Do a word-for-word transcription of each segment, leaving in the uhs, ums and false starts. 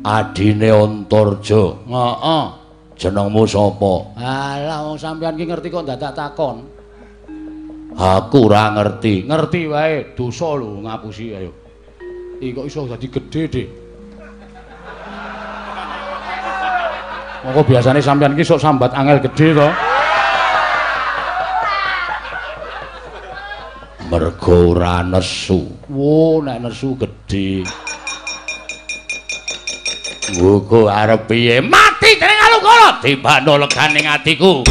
Adine Antarja. Heeh. Jenengmu sapa? Alah wong sampeyan ki ngerti kok dadak takon. Aku ora ngerti. Ngerti wae, dosa lho ngapusi ayo. Iki kok iso dadi gedhe, Dik. Monggo biasane sampeyan ki sok sambat angel gedhe to. Mergo ora nesu. Wo, nek nesu gedhe. Wuku arep piye? Mati dening Alugara dibano leganing atiku.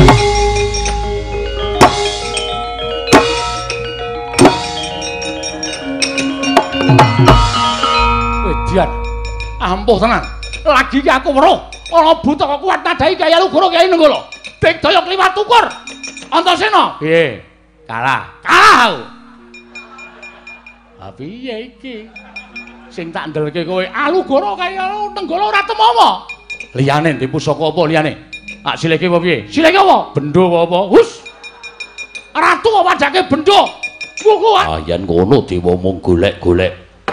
Wedian. Ampuh tenan. Lagi ki aku weruh ana buta kok kuat nadai Kyai Alugara Kyai Nenggala. Digdaya kliwat tukur. Antasena. Piye? Kalah. Kalah aku. Ha piye iki? Sing tak ndelke kowe Alugara kaya Nenggala ora temowo. Liyane ndi pusaka apa liyane? Tak sileke apa piye? Sileke apa? Bendho apa? Hus. Ratu apa padake bendho? Wuku. Ah yen ngono dewa mung golek-golek.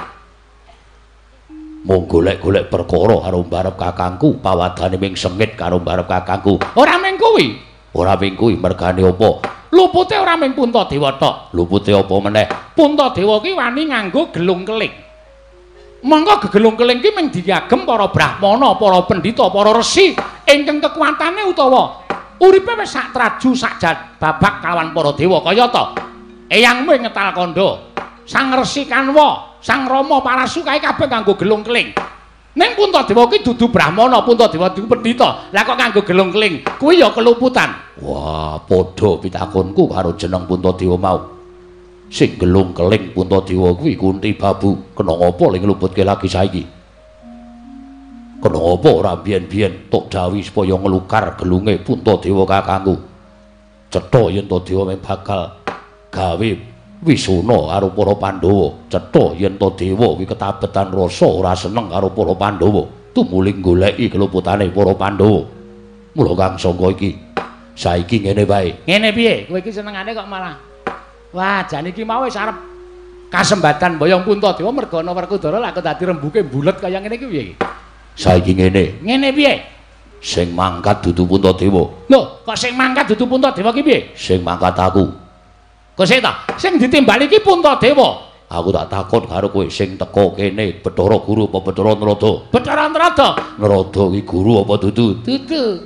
Mung golek-golek perkara karo mbarep kakangku, pawadane ming sengit karo mbarep kakangku. Ora ming kuwi. Ora ming kuwi mergane apa? Lupute ora ming Puntadewa tok. Lupute apa meneh? Puntadewa ki wani nganggo gelung keling. Mangka gegelung keling ki mung diagem para brahmana, para pendhita, para resi ingkang kekuatane utawa uripe wis sak traju sak babak kalawan para dewa kaya ta. Eyangmu ing Ngetal Kanda, Sang Resi Kanwa, Sang Rama Parasu kae kabeh nganggo gelung keling. Ning Puntadewa ki dudu brahmana, Puntadewa dudu pendhita. Lah kok nganggo gelung keling? Kuwi ya keluputan. Wah, padha pitakonku karo jeneng Puntadewa mau. Sing gelung keling Puntadewa kuwi Kunti Babu. Kena ngapa ling ngluputke lagi saiki? Kena ngapa ora biyen-biyen tok dawuhi supaya nglukar gelunge Puntadewa kakangku. Cetha yen Tadewa mung bakal gawe wisuna karo para Pandhawa. Cetha yen Tadewa kuwi ketabetan rasa ora seneng karo para Pandhawa. Tumuling goleki keluputane para Pandhawa. Mula kang sangka iki saiki ngene wae. Ngene piye? Kowe iki senengane kok malah wah, jan iki mau wis arep kasembatan boyong Puntadewa merga ana Werkudara lak dadi rembuke bulet kaya ngene iki piye iki? Saiki ngene. Ngene piye? Sing mangkat dudu Puntadewa. Lho, kok sing mangkat dudu Puntadewa ki piye? Sing mangkat aku. Kok sik ta? Sing ditimbali ki Puntadewa. Aku tak takon karo kowe sing teko kene Bathara Guru apa Bathara Narada? Bathara Narada. Narada ki guru apa dudu? Dudu.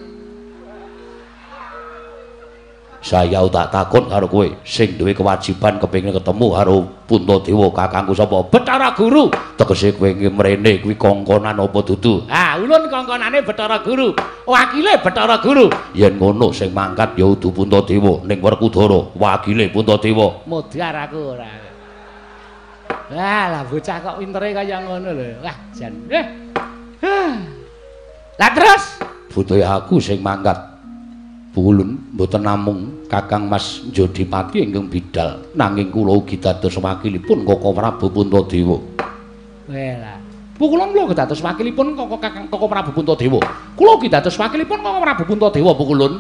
Saya tak takon karo kowe sing duwe kewajiban kepengin ketemu karo Puntadewa kakangku sapa? Bathara Guru. Tegese kowe mrene kuwi kongkonan apa dudu? Ah, ulun kongkonane Bathara Guru. Wakile Bathara Guru. Yen ngono sing mangkat ya udu Puntadewa ning Werkudara, wakile Puntadewa. Mudhar aku ora. Wah, lah bocah kok pintere kaya ngono lho. Wah, jan. Eh. Lah terus butuhe aku sing mangkat. Pulun mboten namung Kakang Mas Jodipati ingkang bidal nanging kula ugi dados wakilipun Koko Prabu Puntadewa. Wela. Pukulun kula dados wakilipun Koko Kakang Koko Prabu Puntadewa. Kula ugi dados wakilipun Koko Prabu Puntadewa Pukulun.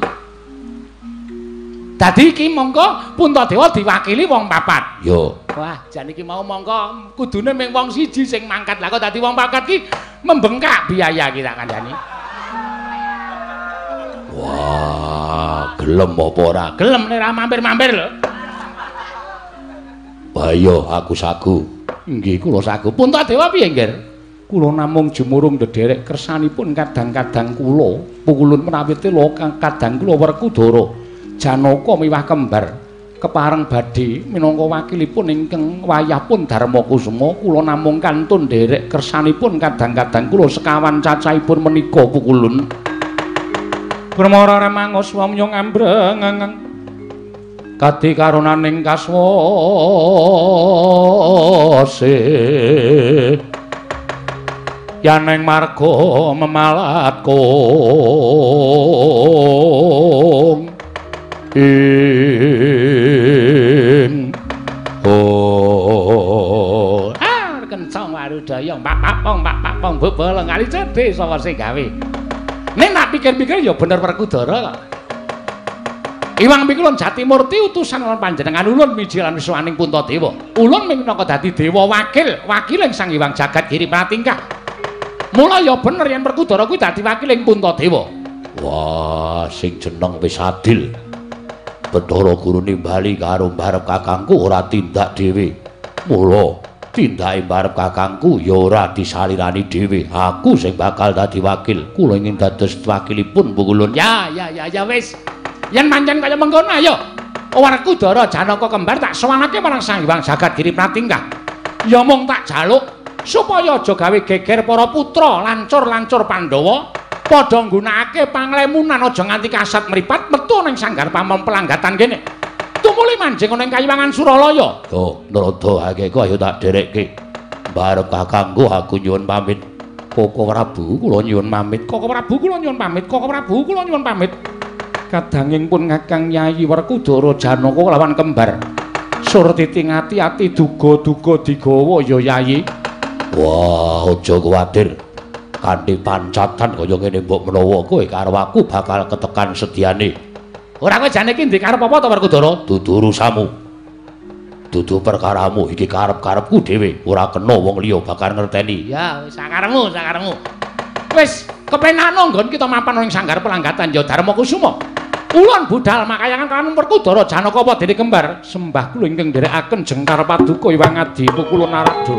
Dadi iki mongko Puntadewa diwakili wong papat. Yo. Wah, jan iki mau mongko kudune mung wong siji sing mangkat. Lah kok dadi wong papat ki membengkak biaya ki tak kandhani. Wah, gelem apa ora? Gelem nek ora mampir-mampir lho. Wah iya, aku sagu. Nggih, kula sagu. Puntadewa piye, Nggir? Kula namung jumurung ndederek kersanipun kadang-kadang kula. Pukulun menawi tela kadang kula Werkudara. Janaka miwah kembar kepareng badhe minangka wakilipun ingkang wayahpun Darma Kusuma. Kula namung kantun nderek kersanipun kadang-kadang kula sekawan cacahipun menika Pukulun. Brahmara remangos wamyong ambreng kadi karonaning kaswase yaneng marga memalat kong ing oh ah kencang warudaya pak pak pong pak pak pong bebel ngali cedhe sapa sing gawe. Nek nak pikir-pikir ya bener Werkudara kok. Iwang Pikulun Jatimurti utusan lan panjenengan ulun miji lan wiswaning Puntadewa. Ulun minangka dadi dewa wakil, wakiling Sang Hyang Jagat Giri Pratingkah. Mula ya bener yen Werkudara kuwi dadi wakiling Puntadewa. Wah, sing jeneng wis adil. Bathara Guru nimbali karo mbarep kakangku ora tindak dhewe. Mula tindake mbarep kakangku ya ora disalirani dhewe. Aku sing bakal dadi wakil. Kula ingin dados wakilipun Pukulun. Ya, ya, ya, ya wis. Yen pancen kaya mengkono ayo. Werkudara Janaka kembar tak sowanake marang Sang Hyang Jagadgiri Pratingkah. Ya mung tak jaluk supaya aja gawe geger para putra lancur-lancur Pandhawa padha nggunakake panglemunan aja nganti kasat mripat metu ning sanggar pamon pelanggatan kene. Tumuli manjing ana ing Kayiwangan Suralaya. Oh, Narada Hakeka ayo tak dherekke. Barep kakangku aku nyuwun pamit. Koko Prabu kula nyuwun pamit. Koko Prabu kula nyuwun pamit. Koko Prabu kula nyuwun pamit. Kadanging pun Kakang Yayi Werkudara Janaka lawan kembar. Surtiti ngati-ati duga-duga digawa ya Yayi. Wah, aja kuwatir. Kanthi pancatan kaya ngene mbok menawa kowe karo aku bakal ketekan sedyane. Ora kowe jane iki ndek karep apa to Werkudara? Dudu urusamu. Dudu perkaramu iki karep-karepku dhewe. Ora kena wong liya bakal ngerteni. Ya, wis sakaremu, sakaremu. Wis kepenano nggon kita mapan ning sanggar pelanggatan ya Darma Kusuma. Ulun budal makayangan kaliyan Werkudara Janaka apa dene kembar. Sembah kula ingkang nderekaken jengkar paduka Hyang Adi Pukulun Narada.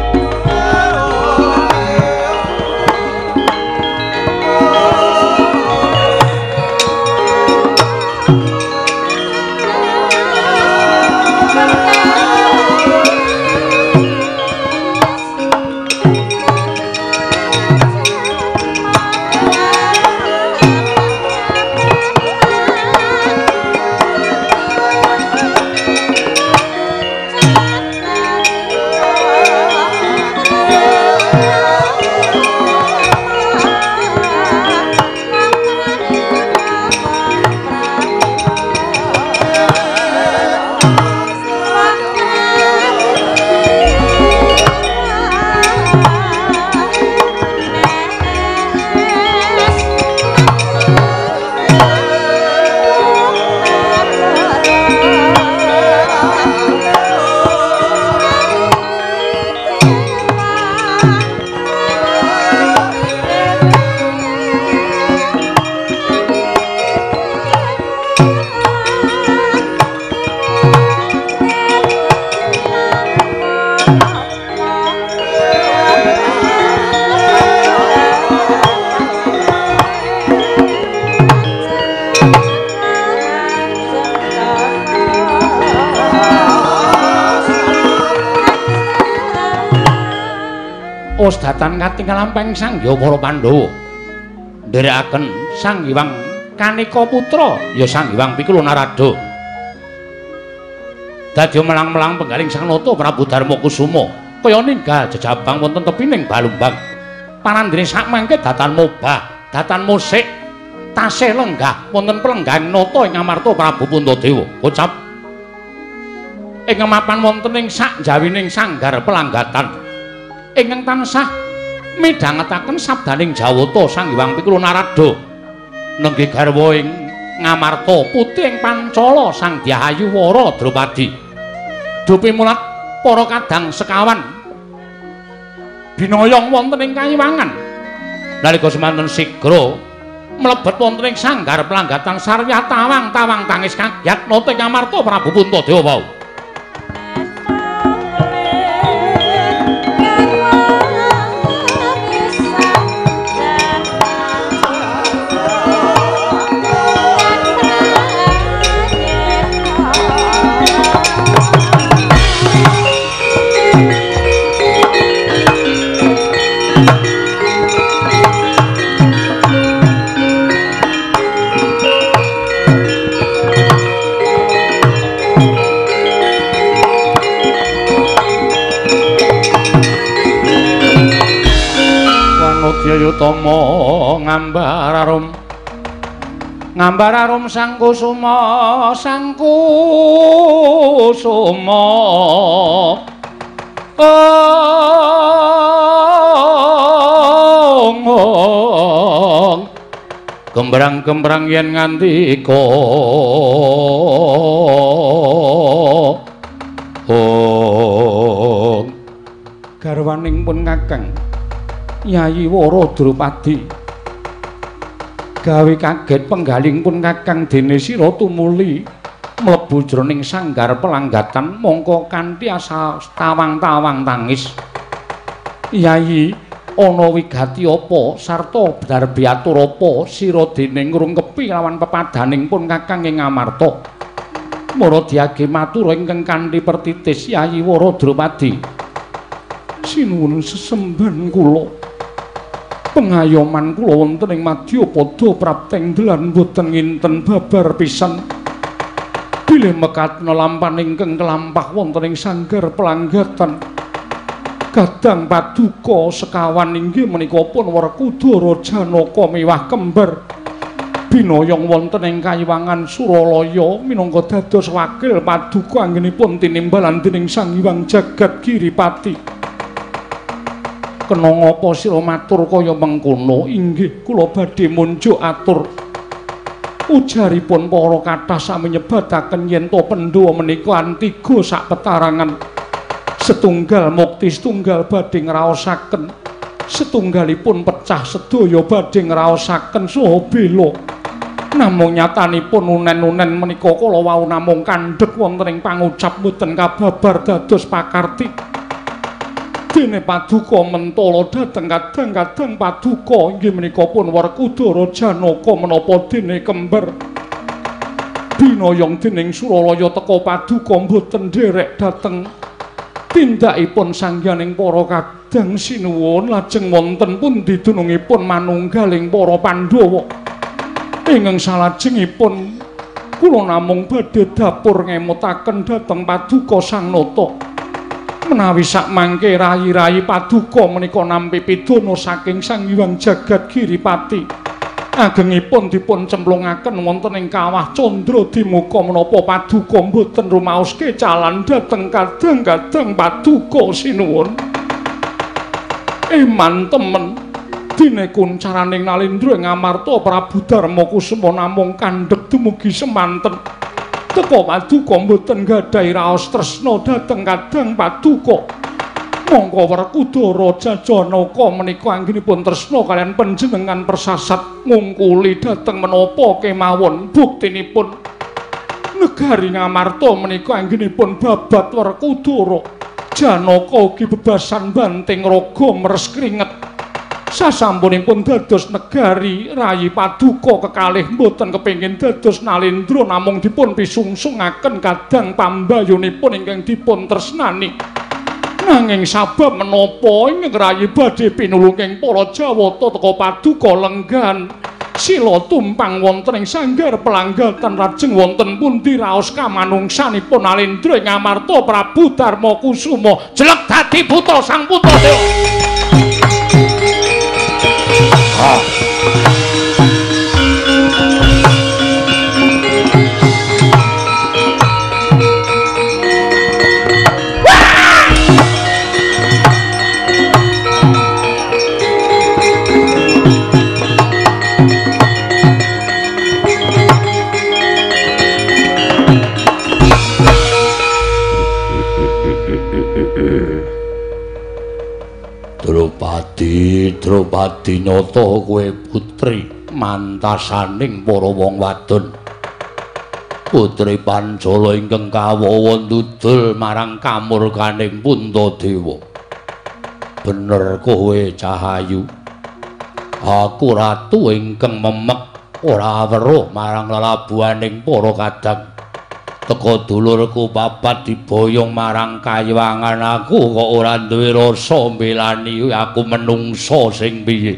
Datan katingal lampeng Sang Hyang para Pandhawa nderekaken Sang Hyang Kanika putra ya Sang Hyang Pikulun Narada dadi melang-melang penggaling Sang Nata Prabu Darma Kusuma kaya ninggal jejabang wonten tepining Balumbang panandene sakmangke datan mobah datan musik tasih lenggah wonten pelenggang nata ing Amarta Prabu Puntadewa ucap ing mapan wonten ing sak jawining sanggar pelanggatan ingkang tansah midhangetaken sabdaning Jawata Sang Hyang Pikulun Narada nenggih garwa ing Ngamarta putih ing Pancala Sang Dyahayu Wara Drupadi dupi mulat para kadang sekawan binayong wonten ing Kayiwangan nalika semanten sigra mlebet wonten ing sanggar pelanggatan sarya tawang-tawang tangis kagyat nata ing Ngamarta Prabu Puntadewa wau. Yayutama ngambar arum ngambar arum Sang Kusuma Sang Kusuma ong gembrang-gembrang yen ngandika ong garwaning pun Kakang Yayi Wara Drupadi gawe kaget penggaling pun Kakang dene sira tumuli mlebu jroning sanggar pelanggatan mongko kanthi asa tawang-tawang tangis. Yayi ana wigati apa sarta darbi atur apa sira dene ngrungkepi lawan pepadaning pun Kakang ing Ngamarta. Mara diage matur ingkang kanthi pertitis Yayi Wara Drupadi. Sinuwun sesemban kula. Pengayoman kula wonten ing Madyapada prapteng dalan boten nginten babar pisan. Bilih mekatna lampan ingkang kelampah wonten ing sanggar pelanggatan. Kadang paduka sekawan inggih menika pun Werkudara Janaka miwah kembar. Binayong wonten ing Kayiwangan Suralaya minangka dados wakil paduka anggenipun tinimbalan dening Sang Hyang Jagat Giripati. Kena ngapa sira matur kaya mengkono? Inggih kula badhe munjuk atur. Ujaripun para kathah sami nyebataken yen to Pandhawa menika antiga sak petarangan. Setunggal mukti setunggal badhe ngraosaken. Setunggalipun pecah sedaya badhe ngraosaken saha bela. Namung nyatanipun unen-unen menika kala wau namung kandhek wonten ing pangucap boten kababar dados pakarti. Dene paduka mentala dhateng kadang-kadang paduka inggih menika pun Werkudara Janaka menapa dene kembar. Binayong dening Suralaya teka paduka boten nderek dhateng. Tindakipun sangyaning para kadang sinuwun lajeng wonten pundi dunungipun manunggaling para Pandhawa. Ingkang salajengipun kula namung badhe dapur ngemutaken dhateng paduka Sang Nata. Menawi sakmangke rayi-rayi paduka menika nampi pidana saking Sang Hyang Jagat Giripati. Agengipun dipun cemplungaken wonten ing kawah Candra Dimuka menapa paduka mboten rumaos kecalan dhateng kadang-kadang paduka sinuwun. Eman temen dene kuncaraning Nalendra Ngamarta Prabu Darma Kusuma namung kandhek dumugi semanten. Teka paduka mboten gadhahi raos tresna dhateng kadang paduka. Monggo Werkudara Janaka menika anggenipun tresna kaliyan panjenengan persasat ngungkuli dhateng menapa kemawon buktinipun. Negari Ngamarta menika anggenipun babat Werkudara Janaka ugi bebasan banting raga meres kringet. Sasampunipun dados negari rayi paduka kekalih mboten kepengin dados Nalendra namung dipun pisungsungaken kadang pambayunipun ingkang dipun tresnani. Nanging sabab menapa ing rayi badhe pinulunging para Jawata teka paduka lenggan sila tumpang wonten ing sanggar pelanggatan lajeng wonten pundi raos kamanungsanipun Nalendra Ngamarta Prabu Darma Kusuma jelek dadi putra sang putra Dewa. Ah. Drupadi, Drupadi nyata kowe putri mantasaning para wong wadon. Putri Pancala ingkang kawawa ndudul marang kamurkaning Puntadewa. Bener kowe Cahayu. Aku ratu ingkang memek ora weruh marang lelabuhaning para kadang. Teka dulurku papat diboyong marang Kayiwangan aku kok ora duwe rasa mbelani aku menungso sing piye.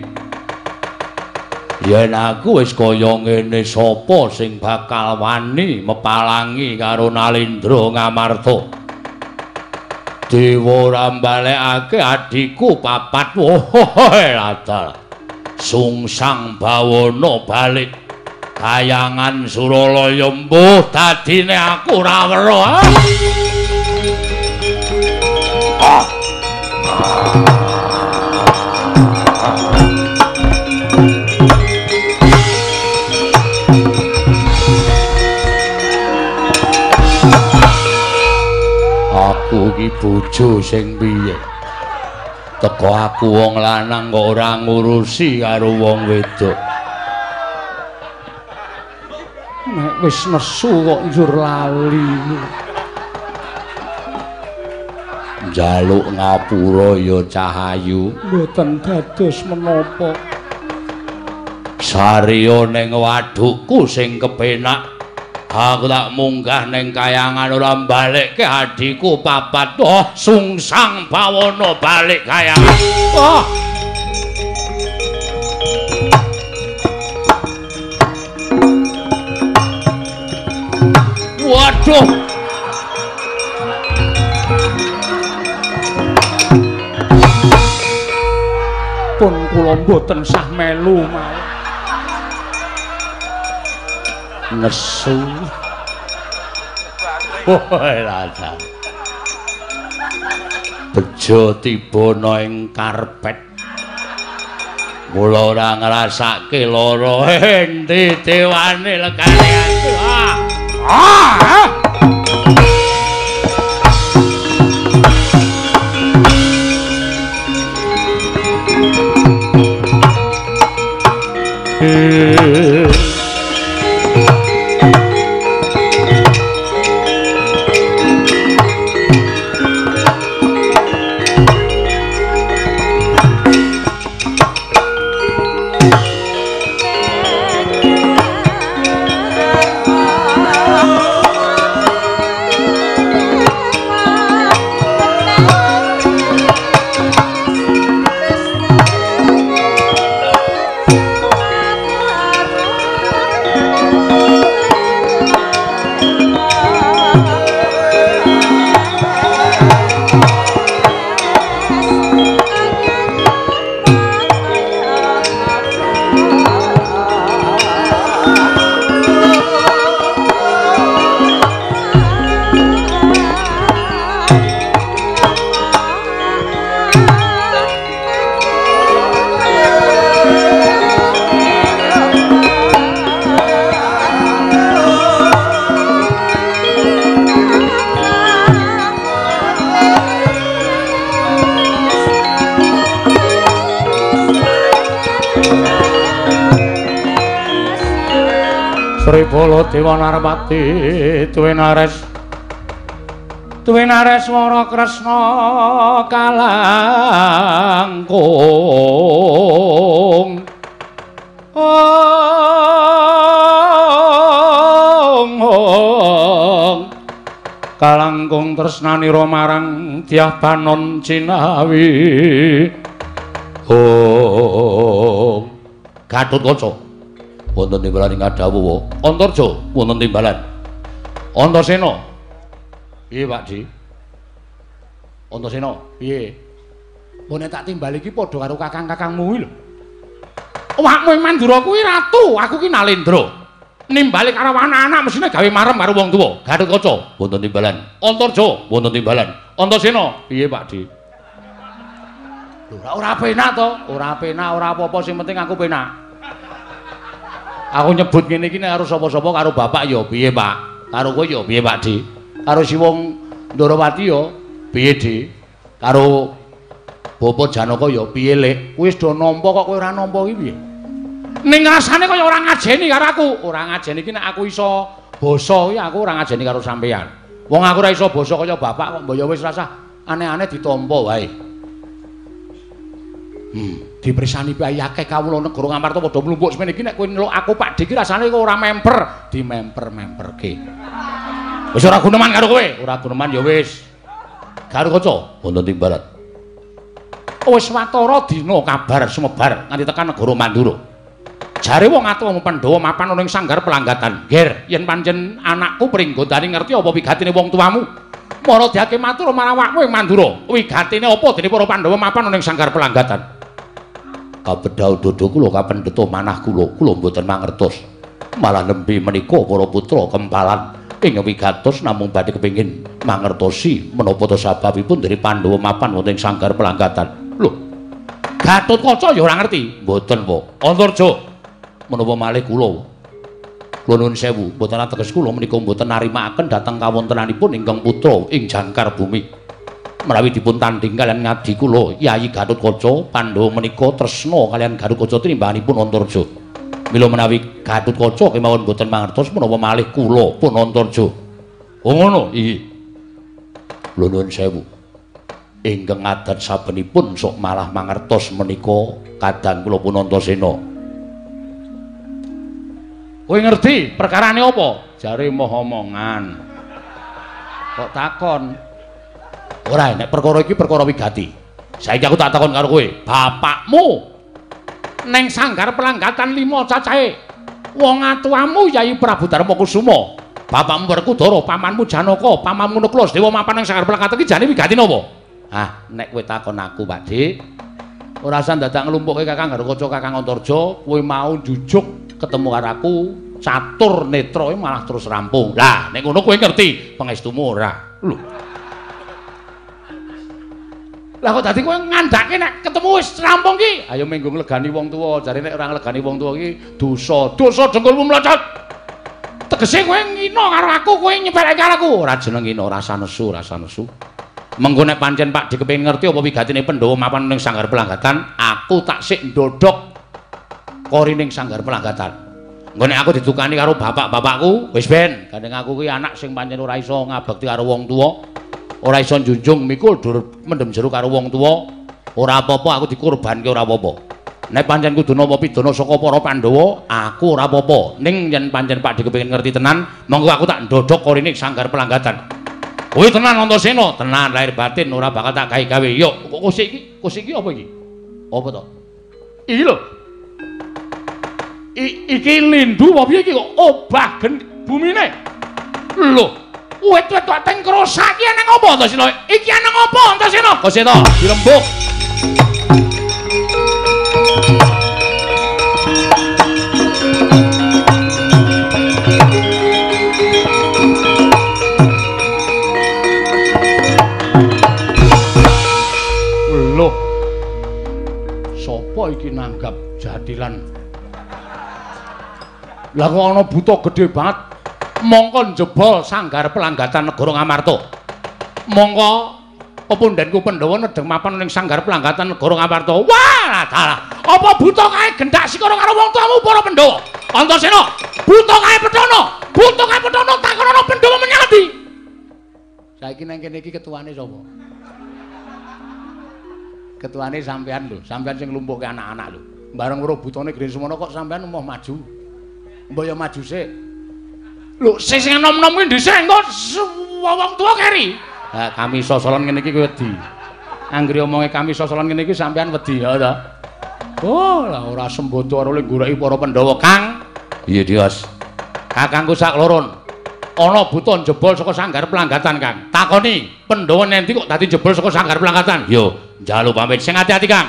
Yen aku wis kaya ngene sapa sing bakal wani mepalangi karo Nalendra Ngamarta. Dewa ora mbalekake adhiku papat wohe latar. Sungsang bawana balik Kayangan Suralaya mbuh dadine aku ora weruh. Ah. Aku iki bojo sing piye? Teko aku wong lanang kok ora ngurusi karo wong wedok. Nek wis nesu kok njur lali. Njaluk ngapura ya Cahayu. Mboten dados menapa. Sariya ning wadukku sing kepenak. Aku tak munggah ning kayangan ora balekke adhiku papat. Oh, sungsang bawana balik kayangan. Oh. Waduh. Pun kula mboten sah melu mawon. Nesu. Woe rasa. Bejo tibana ing karpet. Mula ora ngrasake lara endi dewane lekane aku. Ah. Ah. Eh. Sribala Dewa Narpati tuwin ares tuwin ares Wara Kresna kalangkung ong ong kalangkung tresnanira marang Dyah Banon Cinawi ong Gatotkaca wonten timbalan ing Adawuwa. Antarja wonten timbalan. Antasena. Piye, Pakdi? Antasena, piye? Mbone tak timbal iki padha karo kakang-kakangmu kuwi lho. Awakmu Mandura kuwi ratu, aku ki Nalendra. Nimbali karo anak-anak mesine gawe marem karo wong tuwa. Gatotkaca wonten timbalan. Antarja wonten timbalan. Antasena, piye, Pakdi? Lho, ora penak to? Ora penak, ora apa-apa, sing penting aku penak. Aku nyebut ngene iki nek karo sapa-sapa karo bapak ya piye, Pak? Karo kowe ya piye, Pak Di? Karo si wong Ndarawati ya piye, Di? Karo Bapak Janaka ya piye, Lek? Wis do nampa kok kowe ora nampa iki piye? Ning rasane kaya ora ngajeni karo aku. Ora ngajeni iki nek aku iso basa iki aku ora ngajeni karo sampeyan. Wong aku ora iso basa kaya bapak kok mbok ya wis rasah aneh-aneh ditampa wae. Hmm, dipresani piye akeh kawula negara Ngamarta padha mlumpuk semene iki nek kowe ndelok aku Pak Dik iki rasane kok ora memper, dimemper-memperke. Wis ora guneman karo kowe, ora guneman ya wis. Gatotkaca wonten timbalan. Wis watara dina kabar sumebar nganti tekan negara Mandura. Jare wong atuwa Pandhawa mapan ana ing sanggar pelanggatan. Ger, yen pancen anakku pringgondane ngerti apa wigatine wong tuamu? Mara diake matur marang awakmu ing Mandura. Wigatine apa dene para Pandhawa mapan ana ing sanggar pelanggatan? Kabedhau dodo kula kapendheta manah kula kula mboten mangertos malah nembe menika para putra kempalan ing wigatos namung badhe kepengin mangertosi menapa to sababipun dari Pandhawa mapan wonten ing sanggar pelanggatan. Lho, Gatotkaca ya ora ngerti. Mboten, Pak. Antarja menapa malih kula kula nuwun sewu mboten ateges kula menika mboten narimakaken dhateng kawontenanipun ingkang putra ing jangkar bumi. menawi dipun tanding kalian ngadi kula Yayi Gatotkaca Pandhawa menika tresna kalian Gatotkaca trimbanganipun Antarja. Mila menawi Gatotkaca kemawon boten mangertos menapa malih kula pun Antarja. Oh ngono iki. Lho nuwun sewu. Ingkang adat sabenipun sok malah mangertos menika kadang kula pun Antasena. Kowe ngerti perkarane apa? Jare moh omongan. Kok takon? Ora, nek perkara iki perkara wigati. Saiki aku tak takon karo kowe, bapakmu neng sanggar pelanggatan lima cacahe. Wong atuamu Yayi Prabu Darmakusuma, bapakmu Werkudara, pamanmu Janaka, pamanmu Nuklas Dewa mapan neng sanggar pelanggatan iki jane wigati napa? Ah, nek kowe takon aku, Pakcik, ora usah dadak nglumpukke Kakang Gatotkaca, Kakang Antarja, kowe mau jujuk ketemu karo aku, catur netra malah terus rampung. Lah, nek ngono kowe ngerti pangestumu ora? Lho. Lah kok dadi kowe ngandhake nek ketemu wis rampung ki? Ayo menggo nglegani wong tuwa, jare nek ora nglegani wong tuwa ki dosa. Dosa dengkulmu mlocot. Tegese kowe ngina karo aku, kowe nyepelek karo aku. Ora jeneng ngina, rasa nesu, rasa nesu. Mengko nek pancen Pak Dik kepengin ngerti apa wigatine Pandhawa mapan ning sanggar pelanggatan, aku tak sik ndodhok kori ning sanggar pelanggatan. Engko nek aku ditukani karo bapak-bapakku, wis ben, gandeng aku ki anak sing pancen ora iso ngabekti karo wong tuwa. Ora iso njunjung mikul dur mendem jero karo wong tuwa, ora apa-apa aku dikurbanke ora apa-apa. Nek pancen kudu napa pidana saka para Pandhawa, aku ora apa-apa. Ning yen pancen Pak Dik kepengin ngerti tenan, monggo aku tak ndodhok korine sanggar pelanggatan. Kowe tenan Antasena, tenan lahir batin ora bakal tak gawe-gawe. Yo, kok kusik iki? Kusik iki apa iki? Apa to? Iki lho. I, iki lindu apa piye iki kok obah bumine? Lho, wit-wit kok teng krosak iki nang apa Antasena? Iki nang apa Antasena? Koseta, dirembuk. Lho. Sopo iki nanggap jadilan? Lah kok ana buta gedhe banget. Mongko njebol sanggar pelanggatan negara Ngamarta. Mongko pepundhenku Pandhawa nedeng mapan ning sanggar pelanggatan negara Ngamarta. Wah, dalah. Apa buta kae gendak sikara karo wong tuamu para Pandhawa? Antasena, buta kae Pedana. Buta kae Pedana takonono Pandhawa menyang ndi? Saiki nang kene iki ketuane sapa? Ketuane sampean lho, sampean sing nglumpukke anak-anak lho. Bareng weruh butane Geni Sumana kok sampean mau maju. Mbok ya maju sik. Lho, sing sing enom-enom kuwi dhisik engko wong tuwa keri. Ha, kami sosolan ngene iki kowe wedi. Anggere omonge kami sosolan ngene iki sampean wedi ya ta. Oh, lah ora sembodo karo le goleki para Pandhawa, Kang. Iya, Dios. Kakangku sak loron. Ana buta jebol saka sanggar pelanggatan, Kang. Takoni, Pandhawa nendi kok dadi jebol saka sanggar pelanggatan? Yo, njaluk pamit. Sing ati-ati, Kang.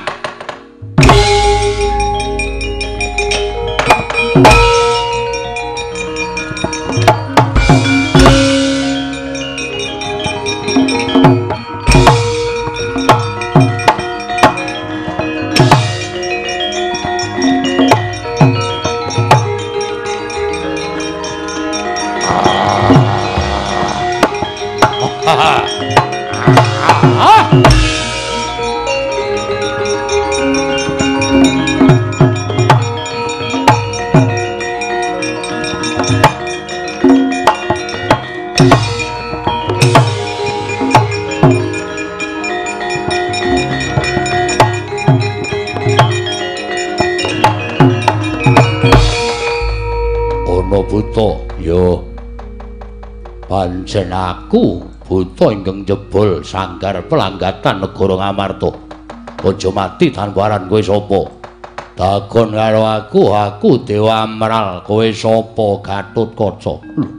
Buta, yo pancen aku buta ingkang jebol sanggar pelanggatan negara Ngamarta. Aja mati tanpa aran kowe sapa? Takon karo aku, aku Dewa Amral, kowe sapa Gatotkaca?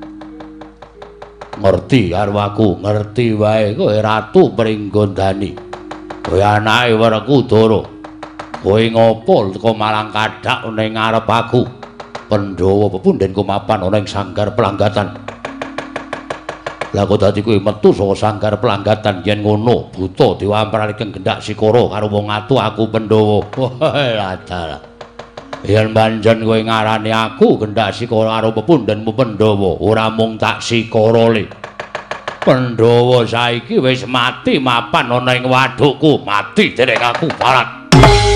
Ngerti karo aku, ngerti wae kowe Ratu Pringgondani. Kowe anake Werkudara. Kowe ngopo teko Malang Kadhak ning ngarep aku? Pandhawa pepundhenku mapan ana ing sanggar pelanggatan. Lah kok dadi kowe metu saka sanggar pelanggatan yen ngono, buta Dewa Amral iki gendak sikara karo wong atu aku Pandhawa. Wah, dalah. Yen pancen kowe ngarani aku gendak sikara karo pepundhenmu Pandhawa, ora mung tak sikara le. Pandhawa saiki wis mati mapan ana ing wadukku, mati dening aku barat.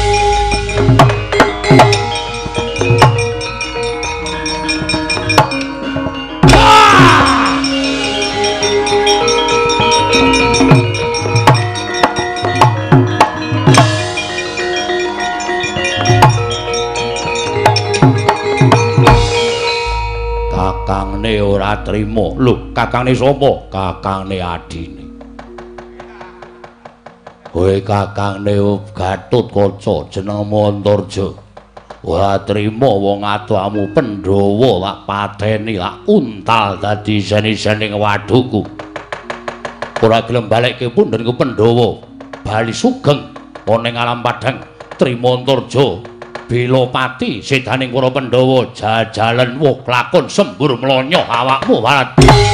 Kakangne ora trima. Lho, kakangne sapa? Kakangne adine. Kowe kakangne Gatotkaca jenengmu Antarja. Ora trima wong adohmu Pandhawa lak pateni lak untal dadi seni-sening wadukku. Ora gelem balekke pundhenku Pandhawa. Bali sugeng ana ing alam padhang. Trima Antarja. Bela pati sedaning para Pandhawa jajalan woh klakon sembur mlonyo awakmu walat.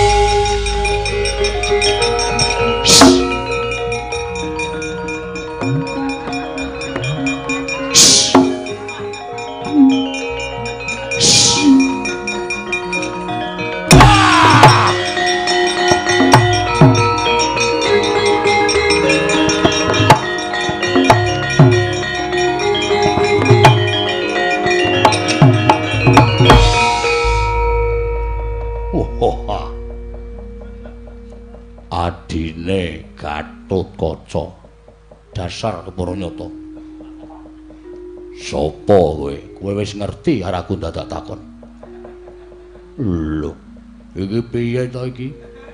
Adine Gatotkaca dasar Keparanyata. Sapa kowe? Kowe wis ngerti arep aku dadak takon. Lho, iki piye to iki?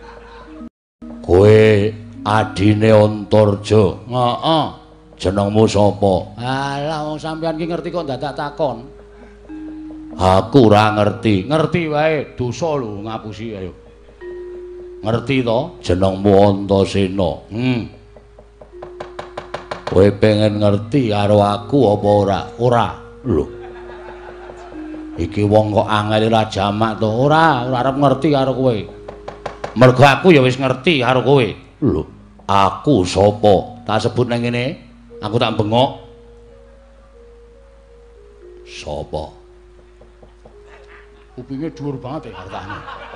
Kowe adine Antarja. Heeh. Jenengmu sapa? Alah wong sampeyan ki ngerti kok dadak takon. Aku ora ngerti. Ngerti wae, dosa lho ngapusi ayo. Ngerti to? Jenengmu Antasena. Hmm. Kowe pengen ngerti karo aku apa ora? Ora. Lho. Iki wong kok angel ora jamak to. Ora, ora arep ngerti karo kowe. Mergo aku ya wis ngerti karo kowe. Lho, aku sapa? Tak sebut nang ngene. Aku tak bengok. Sapa? Kupinge dhuwur banget ya hartane.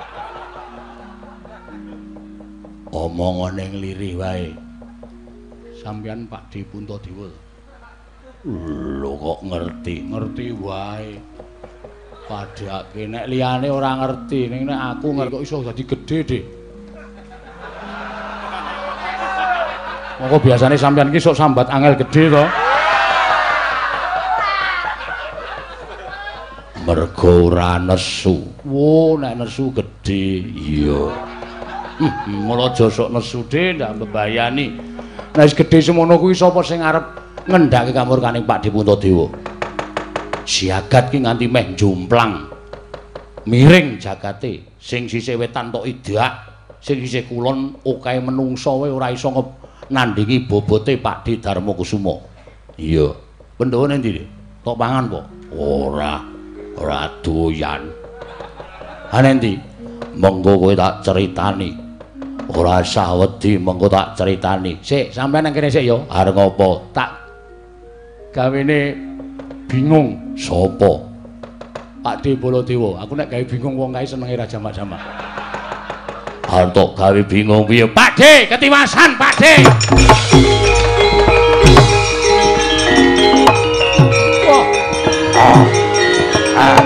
Omongan yang lirih wae. Sampeyan Pak D Puntadewa. Lho kok ngerti? Ngerti wae. Padake nek liyane ora ngerti, ning nek aku ngerti kok iso dadi gedhe, Dik. Monggo biasane sampeyan ki sok sambat angel gedhe to. Mergo ora nesu. Wo nek nesu gedhe, iya. Mula aja sok nesu de ndak mbebayani. Nek wis gedhe semono kuwi sapa sing arep ngendhake kamurkaning Pak D Puntadewa? Jagat ki nganti meh jomplang. Miring jagate, sing sisih wetan tok idak, sing sisih kulon okahe menungsa wae ora iso nandhingi bobote Pak D Darmakusuma. Iya. Pandhawa nang ndi? Tok pangan po? Ora. Ora doyan. Ha nang ndi? Monggo kowe tak critani. Ora usah wedi, mengko tak critani. Sik, sampeyan nang kene sik ya. Arep ngopo? Tak gawene bingung. Sapa? Pak D Baladewa. Aku nek gawe bingung wong kae senenge ra jamak-jamak. Antuk gawe bingung piye? Pak D, ketiwasan Pak D. Wah. Ah. Ah.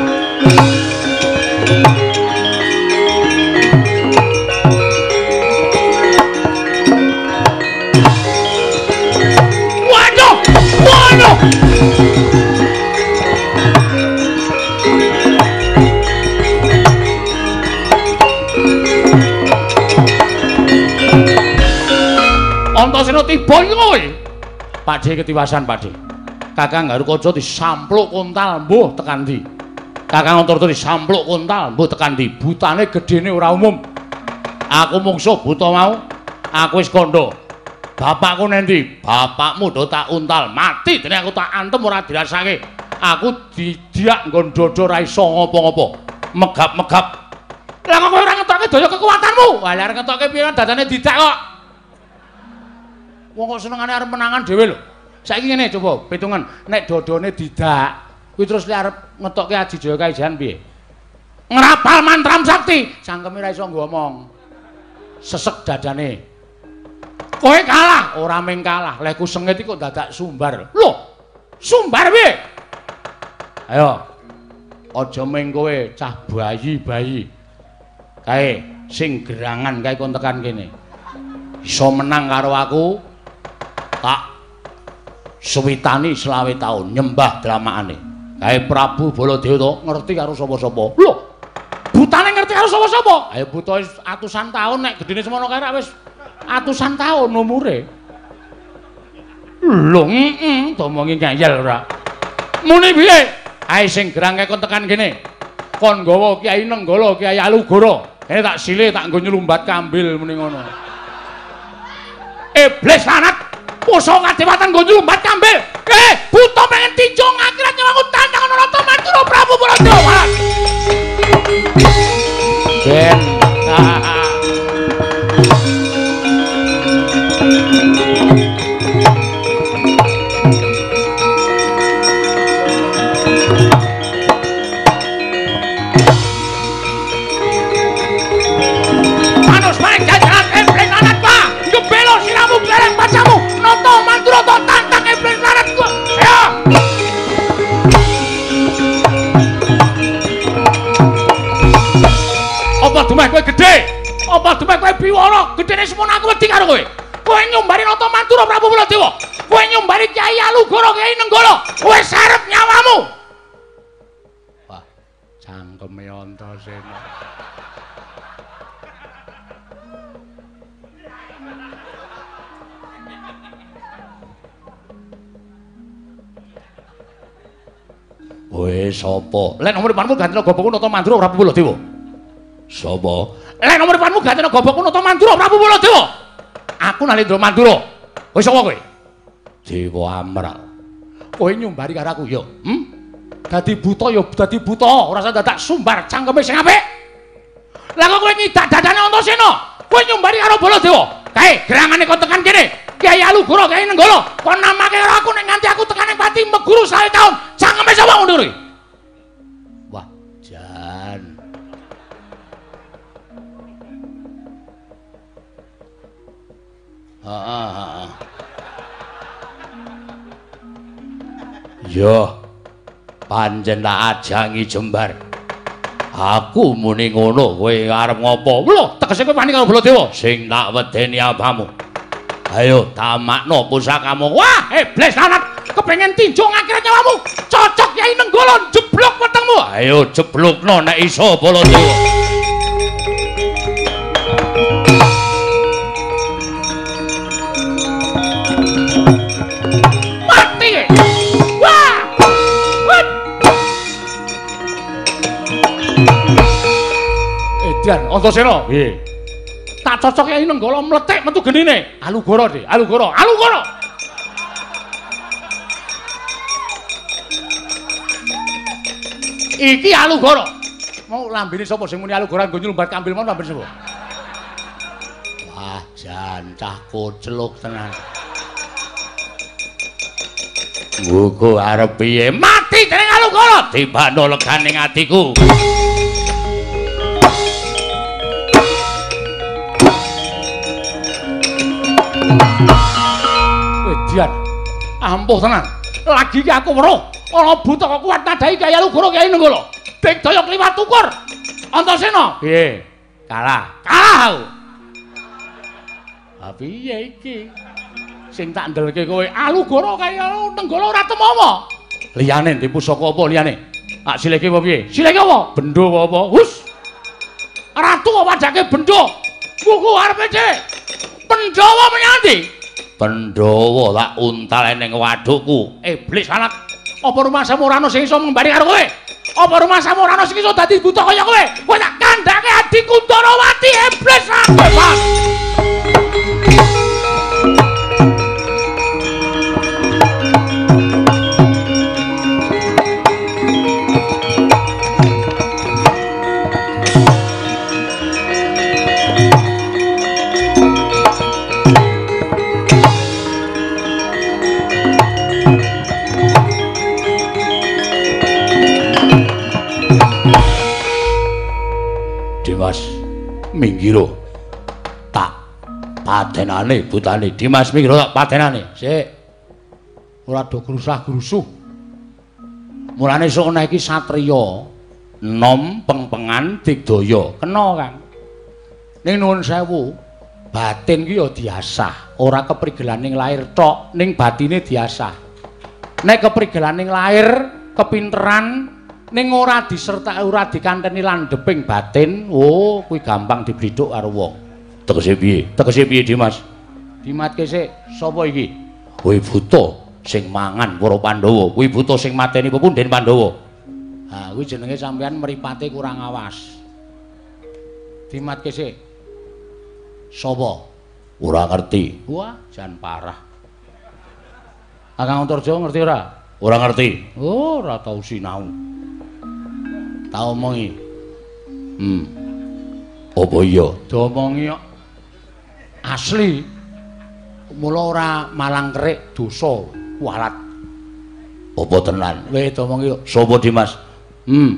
Antasena tiba kowe. Pak D ketiwasan, Pak D. Kakang Garukaca disampluk kontal mbuh tekan ndi? Kakang Antarja disampluk kontal mbuh tekan ndi? Butane gedene ora umum. Aku mungsuh buta mau. Aku wis kandha. Bapakku nendi? Bapakmu do tak untal mati dene aku tak antem ora dirasake. Aku didiak nggon dodo ra iso ngopo-ngopo. Megap-megap. Lah kok kowe ora ngetokke daya kekuatanmu? Lah arep ngetokke piye dadane didak kok. Wong kok senengane arep menangan dhewe lho. Saiki ngene coba pitungan nek dodone didak kuwi terus li arep ngetokke Aji Jaya Kaijan piye? Ngrapal mantram sakti. Cangkeme ra iso ngomong. sesek dadane. Kowe kalah, ora mung kalah. Lek ku sengit iku dadak sumbar. Lho, sumbar piye? Ayo. Aja mung kowe cah bayi-bayi. Kae sing gerangan kae kon tekan kene. Iso menang karo aku tak suwitani selawe taun nyembah dramaane. Kae Prabu Baladewa to ngerti karo sapa-sapa. Lho, butane ngerti karo sapa-sapa? Ayo buta atusan taun nek gedene semono kae wis atusan taun umure. Lho, heeh, domongi ngayel ora. Muni piye? Ae sing gerang kae kon tekan kene. Kon nggawa Kyai Nenggala, Kyai Alugara. Kene tak sile tak nggo nyelumbat kambil muni ngono. Iblis lanat musuh kadewatan nggo nyulumbat kambil. Eh, buta pengen tinjong akhirat nyawaku tandang ana rata Mandura Prabu Baladewa. Ben. Manus baik jajaran Iblis lanat Pak. Ngebelo siramu klereng pacamu. Noto Mandura to tantang Iblis lanat gua. Ya. Apa dumeh kowe gedhe? Apa dumeh kowe biwara? Gedene semono aku wedi karo kowe. Kowe nyumbari Nata Mandura Prabu Baladewa. Kowe nyumbari Kyai Alugara, Kyai Nenggala. Kowe sarep nyawamu. Wah, cangkeme Antasena. Kowe sapa? Lek nomor panmu gantena gobokku Nata Mandura Prabu Baladewa. Sapa? Lek nomor panmu gantena gobokku Nata Mandura Prabu Baladewa. Aku Nalendra Mandura. Kowe sapa kowe? Dewa Amral. Kowe nyumbari karo aku ya? Hm? Dadi buta ya dadi buta, ora usah dadak sumbar cangkeme sing apik. Lah kok kowe nyidak dadane Antasena? Kowe nyumbari karo Baladewa. Kae, gerangane kon tekan kene. Kyai Alugara, Kyai Nenggala, kon namake karo aku nek nganti aku tekan ning pati meguru selawe taun. Cangkeme sapa ngono kuwi? Wah, jan. Heeh, heeh. Yo, pancen tak ajangi jembar. Aku muni ngono, kowe arep ngopo? Lho, tegese kowe wani karo Baladewa. Sing tak wedeni apamu. Ayo tamakno pusakamu. Wah, iblis lanat, kepengin tinjong akhirat nyawamu. Cocok Kyai Nenggala jeblok wetengmu. Ayo jeblokno nek iso Baladewa. Mati. Wah. Wet. Edan Antasena. Piye? Tak cocok Kyai Nenggala mletek metu genine. Alugara, Dik. Alugara. Alugara. Iki Alugara. Mau lambene sapa sing muni Alugara nggo nyulumbat kambil mon lambene sapa? Wah, jan cah kocluk tenan. Nggo arep piye? Mati dening Alugara. Tibano leganing atiku. Wedian. Ampuh tenan. Lagi ki aku weruh ana buta kok kuat nadai Kyai Alugara, Kyai Nenggala. Digdaya kliwat tukur. Antasena. Piye? Kalah. Kalah aku. Ha piye iki? Sing tak ndelke kowe Alugara Kyai Nenggala ora temowo. Liyane ndi pusaka apa liyane? Tak sileke apa piye? Sileke apa? Bendho apa? Hus. Ratu kok padake bendho. Buku arepe Dik. Pandhawa menyang ndi? Pandhawa tak untal ning wadukku. Iblis lanat. Apa rumah Samurana sing iso mbari karo kowe? Apa rumah Samurana sing iso dadi buta kaya kowe? Kowe tak kandhake adiku Ndarawati iblis lanat. Mas minggiro padenane butane Dimas mikir tak padenane sik ora do grusah-grusuh mulane sok ana iki satriya nom pengpengan digdaya kena Kang ning nuwun sewu batin ki ya diasah ora keprigelaning lair tok ning batine diasah nek keprigelaning lair kepinteran ning ora diserta ora dikanteni landheping batin oh kuwi gampang dibridhuk karo wong tegese piye tegese piye Dimas dimatke sik sapa iki kuwi buta sing mangan para Pandhawa kuwi buta sing mateni pepunden Pandhawa ha kuwi jenenge sampean mripate kurang awas dimatke sik sapa ora ngerti wah jan parah Kakang Antarja ngerti ora ora ngerti oh ora tau sinau tak omongi hmm apa iya diomongi kok asli mula ora malang kerik dosa walat apa tenan weh diomongi kok sapa Dimas hmm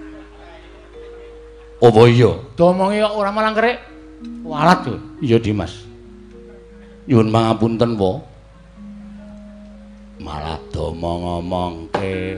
apa iya diomongi kok ora malang kerik walat kok iya Dimas nyuwun pangapunten po malah domong-ngomongke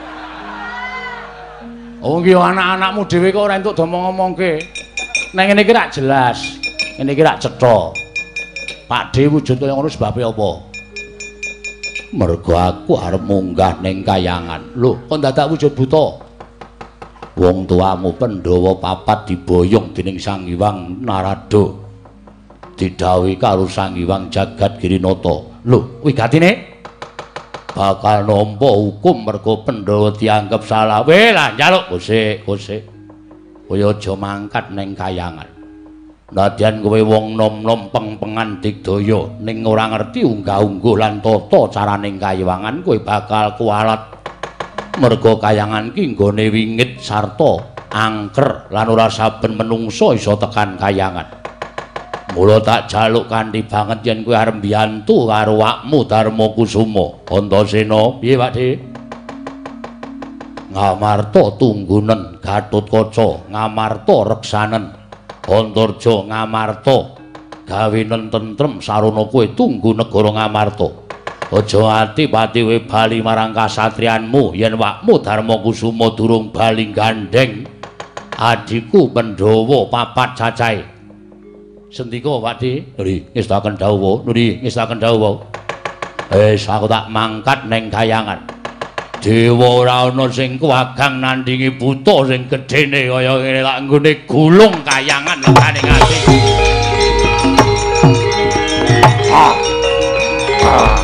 oh iki anak-anakmu dhewe kok ora entuk domong-ngomongke nang ngene iki rak jelas ngene iki rak cetha Pakde wujud kaya ngono sebabe apa mergo aku arep munggah ning kayangan lho kok dadak wujud buta wong tuamu Pandhawa papat diboyong dening Sang Hyang Narada didhawuhi karo Sang Hyang Jagat Girinata lho kuwi gatine bakal nampa hukum mergo Pandhawa dianggep salah weh lah njaluk gosik gosik kowe aja mangkat ning kayangan nadyan kowe wong nom-nom peng-pengan digdaya ning ora ngerti unggah-ungguh lan tata caraning kayiwangan kowe bakal kualat mergo kayangan ki nggone wingit sarta angker lan ora saben menungso iso tekan kayangan mula tak jaluk kanthi banget yen kowe arep mbiyantu karo wakmu Darma Kusuma Antasena piye Pakde Ngamarta tunggunen Gatotkaca ngamarta reksanen Antarja ngamarta gawenen tentrem sarana kowe tunggu negara Ngamarta aja ati pati kowe bali marang kasatriyanmu yen wakmu Darma Kusuma durung bali gandeng adhiku Pandhawa papat cacahe sendika Pakde nuri ngestaken dawuh nuri ngestaken dawuh wis aku tak mangkat ning kayangan dewa ora ana sing kuwagang nandingi buta sing gedene kaya ngene tak nggone gulung kayangan ning ati ah ah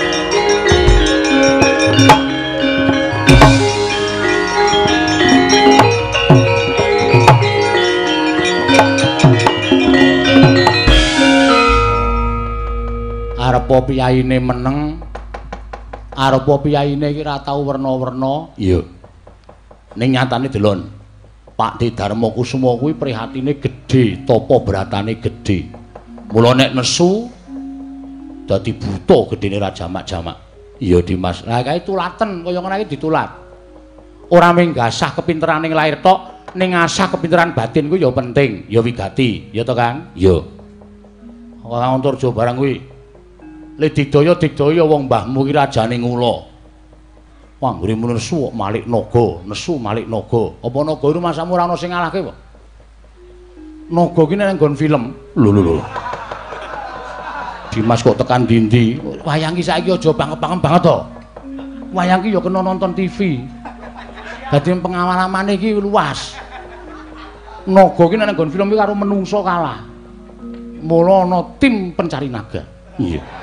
arepa piyaine meneng arepa piyaine iki ra tau werna-werna iya ning nyatane delon Pakde Darma Kusuma kuwi prihatine gedhe tapa beratane gedhe mula nek nesu dadi buta gedene ra jamak-jamak iya Dimas lah kae tulaten kaya ngono iki ditulat ora mung gasah kepinteraning lair tok ning asah kepinteran batin kuwi ya penting ya wigati ya to Kang iya Kakang Antarja barang kuwi le digdaya digdaya wong mbahmu ki rajane ngula. Wah nggone nesu Malik Naga, nesu Malik Naga. Apa Naga iku masamu ora ana sing ngalahke apa? Naga ki nek nggon film. Lho lho lho. Dimas kok tekan ndi-ndi? Wayang ki saiki aja banget-banget banget to. Wayang ki ya kena nonton T V. Dadi pengawalamane iki luas. Naga ki nek nggon film ki karo menungso kalah. Mula ana tim pencari naga. Iya.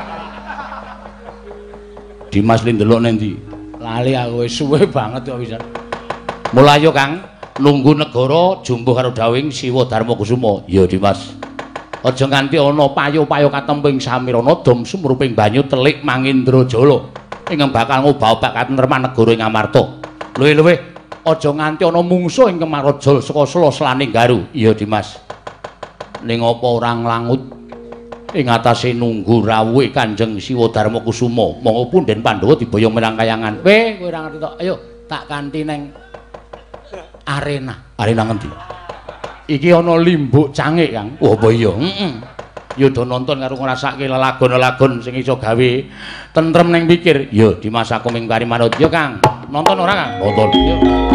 Dimas li ndelok nang ndi? Lali aku wis suwe banget kok pisan. Mula yo Kang, nunggu negara jumbuh karo dawing Siwa Darma Kusuma. Ya Dimas. Aja nganti ana payo-payo katemping samirana dom sumruping banyu telik Mangindrajala. Ingkang bakal ngobah-obah katentreman negara ing Amarta. Luwih-luwih aja nganti ana mungsuh ing Kemarajal saka sela-selaning Garu. Iya Dimas. Ning apa ora nglangut ing atase nunggu rawuhe Kanjeng Siwa Darma Kusuma monggo punden Pandhawa diboyong mirang kayangan weh kowe ora ngerti to ayo tak kanthi neng arena arena ngendi iki ana limbuk cangik Kang oh apa iya heeh ya do nonton karo ngrasake lelagon-lelagon sing iso gawe tentrem ning pikir. Ya Dimas aku ming pari manut. Ya Kang, nonton ora Kang? Nonton. Ya.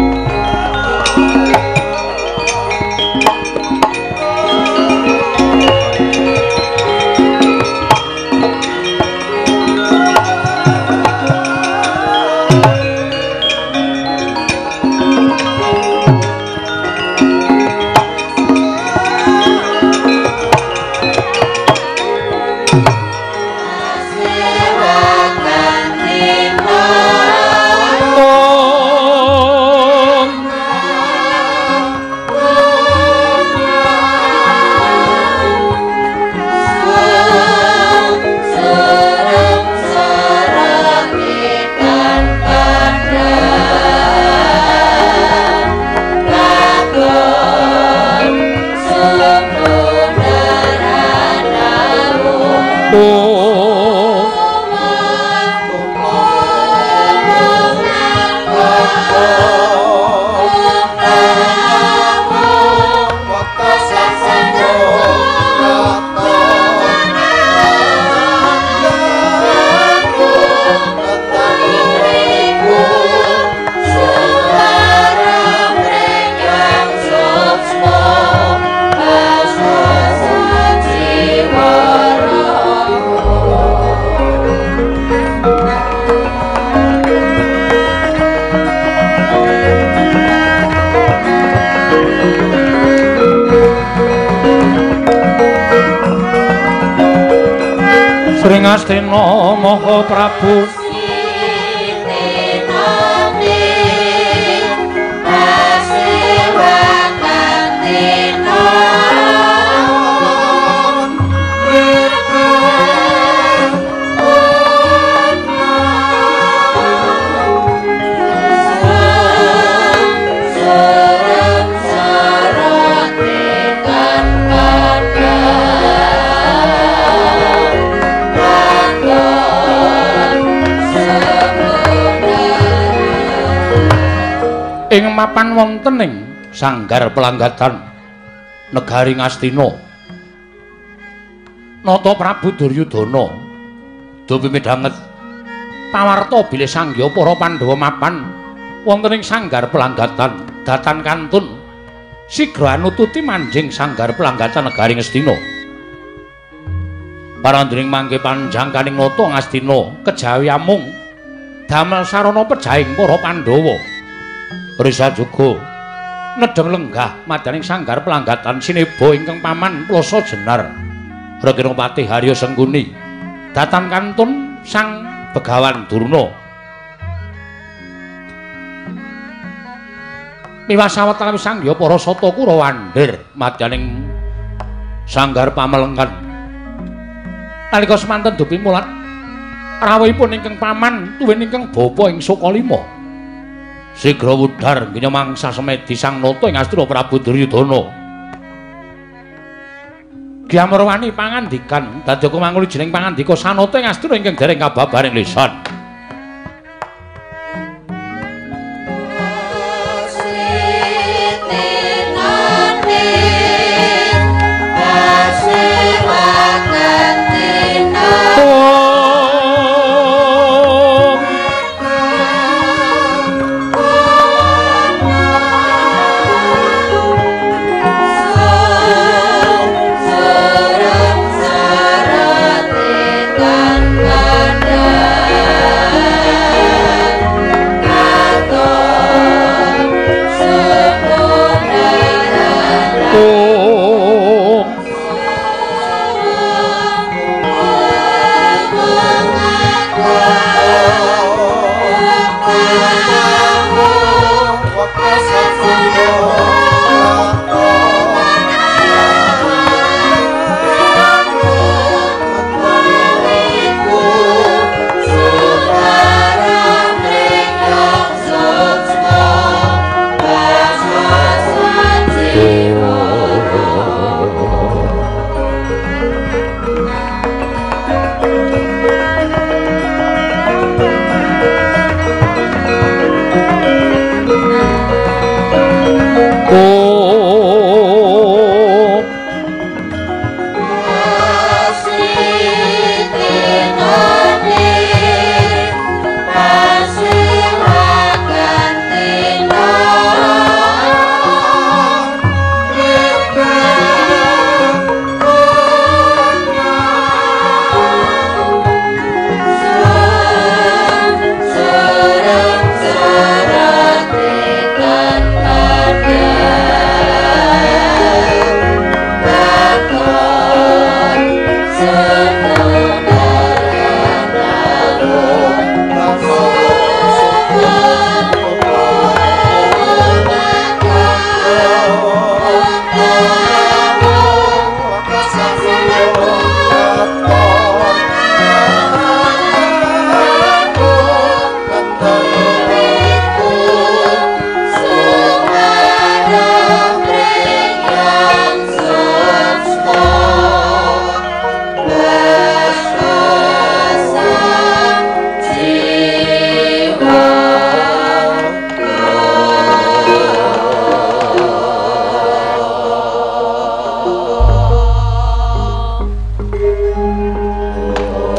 Astina Maha Prabu ing mapan wonten ing sanggar pelanggatan negari Ngastina. Nata Prabu Duryudana dupi midhanget pawarta bilih sanggya para Pandhawa mapan wonten ing sanggar pelanggatan datan kantun sigra nututi manjing sanggar pelanggatan negari Ngastina. Parandring mangke panjangkaning nata Ngastina kejawi amung damel sarana pejaing para Pandhawa. Risa juga nedeng lenggah madaning sanggar pelanggatan sineba ingkang paman Plasa Jenar Rekinopati Harya Sengkuni datan kantun Sang Begawan Durna miwah sawetara sangya para sata Kurawandir madaning sanggar pamelengken nalika semanten dupi mulat rawuhipun ingkang paman tuwin ingkang bapa ing Sokalima sigra wudhar nggih mangsa semedi sang nata ing Astina Prabu Duryudana. Gyamrawani pangandikan dadi kumanguli jeneng pangandika sanata ing Astina ingkang dereng kababaring lisan. Sarang sarate kan padha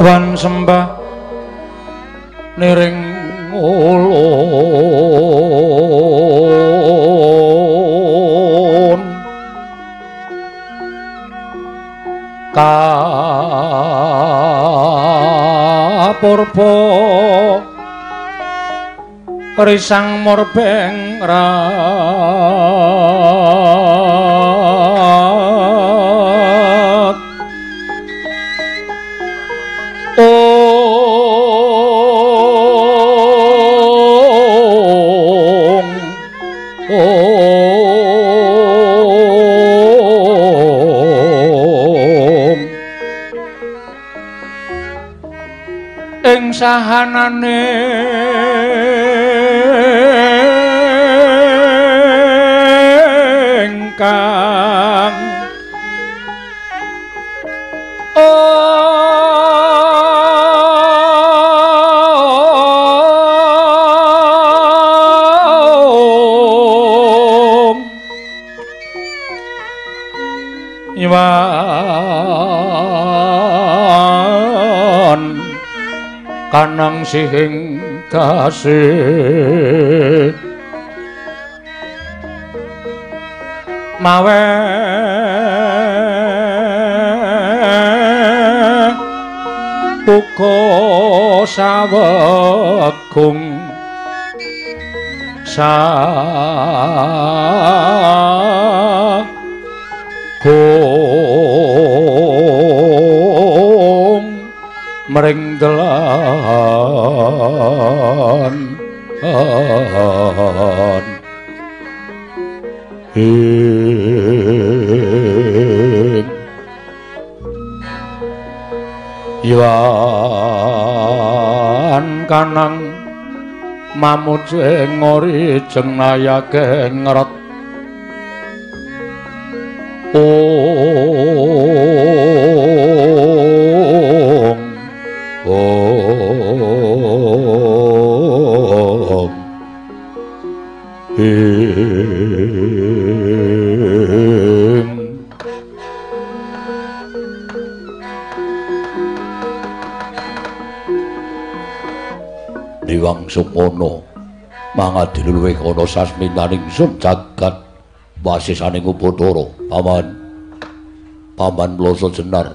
wan sembah niring ulun kapurba risang murbeng rat ong ong ing sahanane kang om iwan kanang sing tasih mawe buka sawegung sagung mring delan ing Iwan kanang mamut sing ngori jenayake ngret ong ong ing Diwang Sumono mangadi luwih ana sasminaning sun jagat wasisaning Upadara paman paman Mlasa Jenar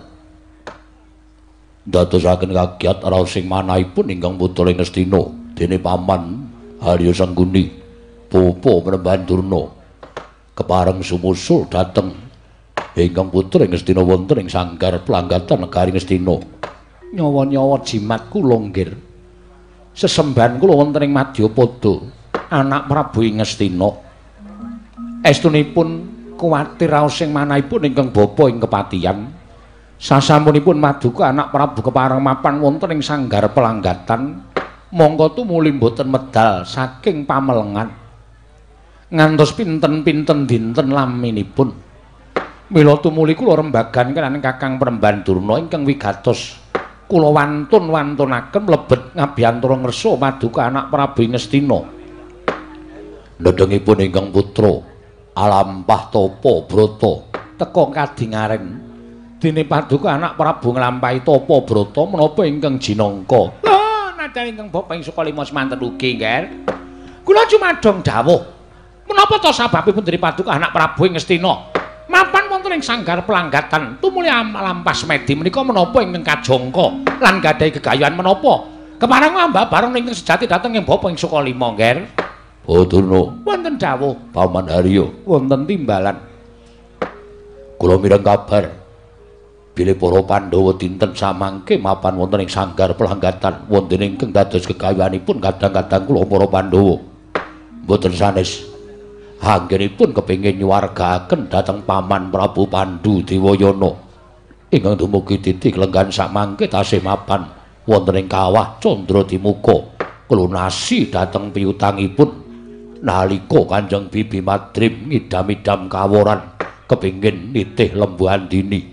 dadosaken kagiat raos sing manahipun ingkang putra Ngastina dene paman Harya Sangguni Popo Mremban Durna kepareng sumusul dhateng ingkang putra Ngastina wonten ing sanggar Planggatan negari Ngastina nyawa-nyawa jimat kula nggih sesembahan kula wonten ing Madyapada anak Prabu Ngastina estunipun kuwatir raos sing manahipun ingkang bapa ing kepatihan sasampunipun Maduka anak Prabu kepareng mapan wonten ing sanggar Planggatan mongko tumuli mboten medal saking pamelengan ngantos pinten-pinten dinten laminipun mila tumuli kula rembagan kaliyan Kakang Mremban Durna ingkang wigatos kula wantun-wantunaken mlebet ngabiyantara ngersa Maduka anak Prabu Ngastina nedhengipun ingkang putra alampah tapa brata teka kadingaring dene Paduka anak Prabu nglampahi tapa brata menapa ingkang jinangka lho nadyan ingkang bapa ing Sukalima semanten ugi nggih kula jumadhong dawuh menapa to sababipun dene Paduka anak Prabu Ngastina mapan wonten ing sanggar Planggatan tumuli lampah semedi menika menapa ingkang kajangka lan gadhahi gegayuhan menapa kepareng ambak bareng ingkang sejati dhateng ing bapa ing Sukalima nggih Badurna wonten dawuh paman Harya wonten timbalan kula mireng kabar bilih para Pandhawa dinten samangke mapan wonten ing sanggar Planggatan wonten ingkang dados gegayuhanipun kadang-kadang kula para Pandhawa mboten sanes anggenipun kepengin nyuwargaken dhateng paman Prabu Pandhu Dewayana ingkang dumugi titik lenggan samangke tasih mapan wonten ing kawah Candradimuka klunasi dhateng piyutangipun nalika Kanjeng Bibi Madrim ngidam-idam kaworan kepengin nitih Lembu Andini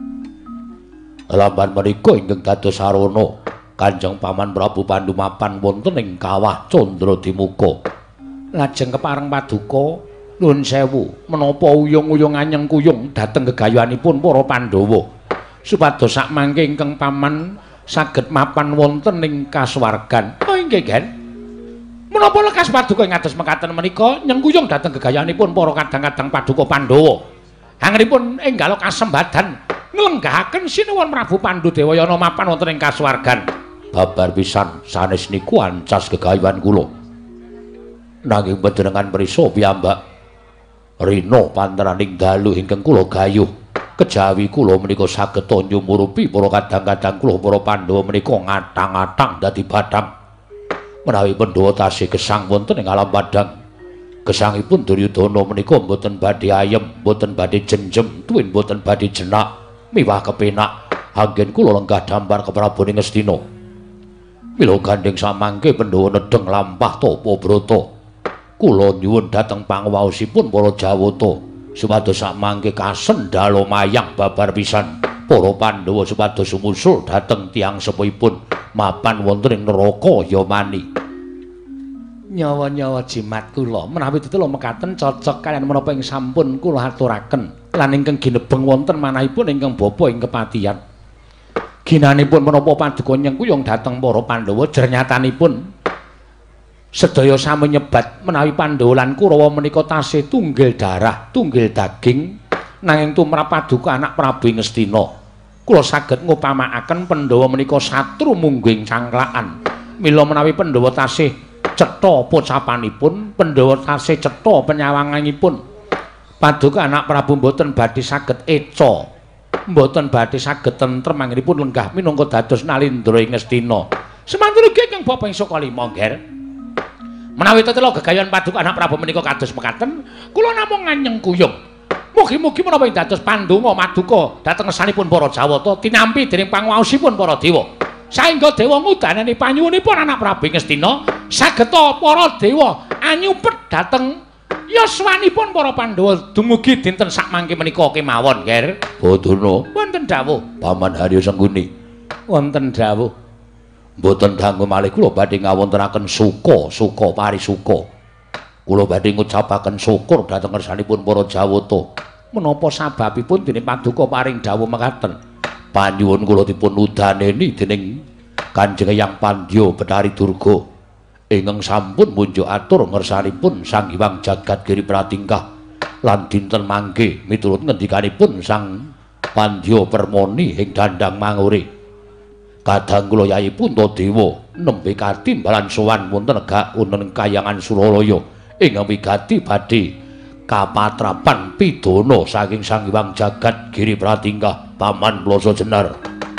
lamban menika ingkang dados sarana Kanjeng Paman Prabu Pandhu mapan wonten ing kawah Candradimuka lajeng kepareng Paduka nuwun sewu menapa uyung-uyung anyeng kuyung dhateng gegayuhanipun para Pandhawa supados sakmangke ingkang paman saged mapan wonten ing kasuwargan. Oh inggih, Gen. Menapa lekas paduka ing ados mekaten menika nyengkuyung dhateng gegayanipun para kadang-kadang paduka Pandhawa. Anggenipun enggal kasembadan nglenggahaken sinuwun Prabu Pandhudewayana mapan wonten ing kasuwargan. Babar pisan sanes niku ancas gegayuhan kula. Nanging panjenengan prisa piyambak rina panteraning dalu ingkang kula gayuh. Kejawi kula menika saged nyumurupi para kadang-kadang kula para Pandhawa menika ngatang-atang dadi bathang. Menawi Pandhawa tasih gesang wonten ing alam padang. Gesangipun Duryudana menika mboten badhe ayem, mboten badhe jenjem, tuwin mboten badhe jenak, miwah kepenak. Anggen kula lenggah dambar ke Prabu Ngastina. Mila gandeng samangke Pandhawa nedheng lampah tapa brata. Kula nyuwun dhateng pangwaosipun para Jawata supados samangke kasendalo mayang babar pisan para Pandhawa supados sumusul dhateng tiyang sepuhipun mapan wonten ing neraka Yamani. Nyawa-nyawa jimat kula menawi tetelo mekaten cocok kaliyan menapa ing sampun kula aturaken lan ingkang ginebeng wonten manahipun ingkang bapa ing kepatihan. Ginanipun menapa paduka nyengkuyung dhateng para Pandhawa jernyatanipun sedaya sami nyebat menawi Pandhawa lan Kurawa menika tasih tunggil darah, tunggil daging nanging tumrap paduka anak Prabu Ngastina. Kula saged ngupamakaken Pandhawa menika satru mungging cangklakan. Mila menawi Pandhawa tasih cetha pocapanipun, Pandhawa tasih cetha penyawanganipun. Paduka anak Prabu mboten badhe saged eca, mboten badhe saged tentrem anggenipun lenggah minangka dados Nalindra ing Ngastina. Semanten ugi ingkang Bapa ing Sokalima, Nger. Menawi tetelo gegayuhan paduka anak Prabu menika kados mekaten, kula namung nganyengkuyung. Mugi-mugi menapa ing dados pandonga maduka dhateng ngersanipun para Jawata tinampi dening pangwaosipun para dewa. Saengga dewa ngudanani panyuwunipun anak Prabu Ngastina sageta para dewa anyupet dhateng yuswanipun para Pandhawa dumugi dinten sakmangke menika kemawon, Nger. Badana Wonten dawuh Paman Harya Sengguni. wonten dawuh Mboten dangu malih kula badhe ngawontenaken suka, suka parisuka. Kula badhe ngucapaken syukur dhateng ngersanipun para Jawata. Menapa sababipun dening paduka paring dawuh mekaten? Panyuwun kula dipun udaneni dening Kanjeng Hyang Pandya Betari Durga ingkang sampun munjuk atur ngersanipun Sang Hyang Jagat Giri Pratingkah lan dinten mangke miturut ngendikanipun Sang Pandya Permoni ing Dandang Mangure. Kadang kula Yayi Puntadewa nembe katimbalan sowan wonten negak wonten Kayangan Suralaya ingkang wigati badhe kapatrapan pidana saking Sang Hyang Jagat Giri Pratingkah. Paman Plasa Jenar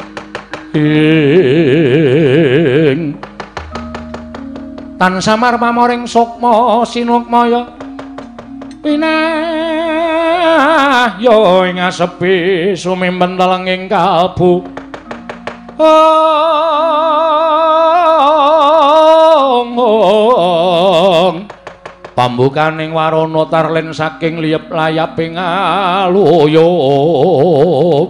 ing tan samar pamoring sukma sinukmaya pinah yo ing asepi sumimpen telenging kalbu ong pambukaning warana tarlen saking liyep layaping aluyuk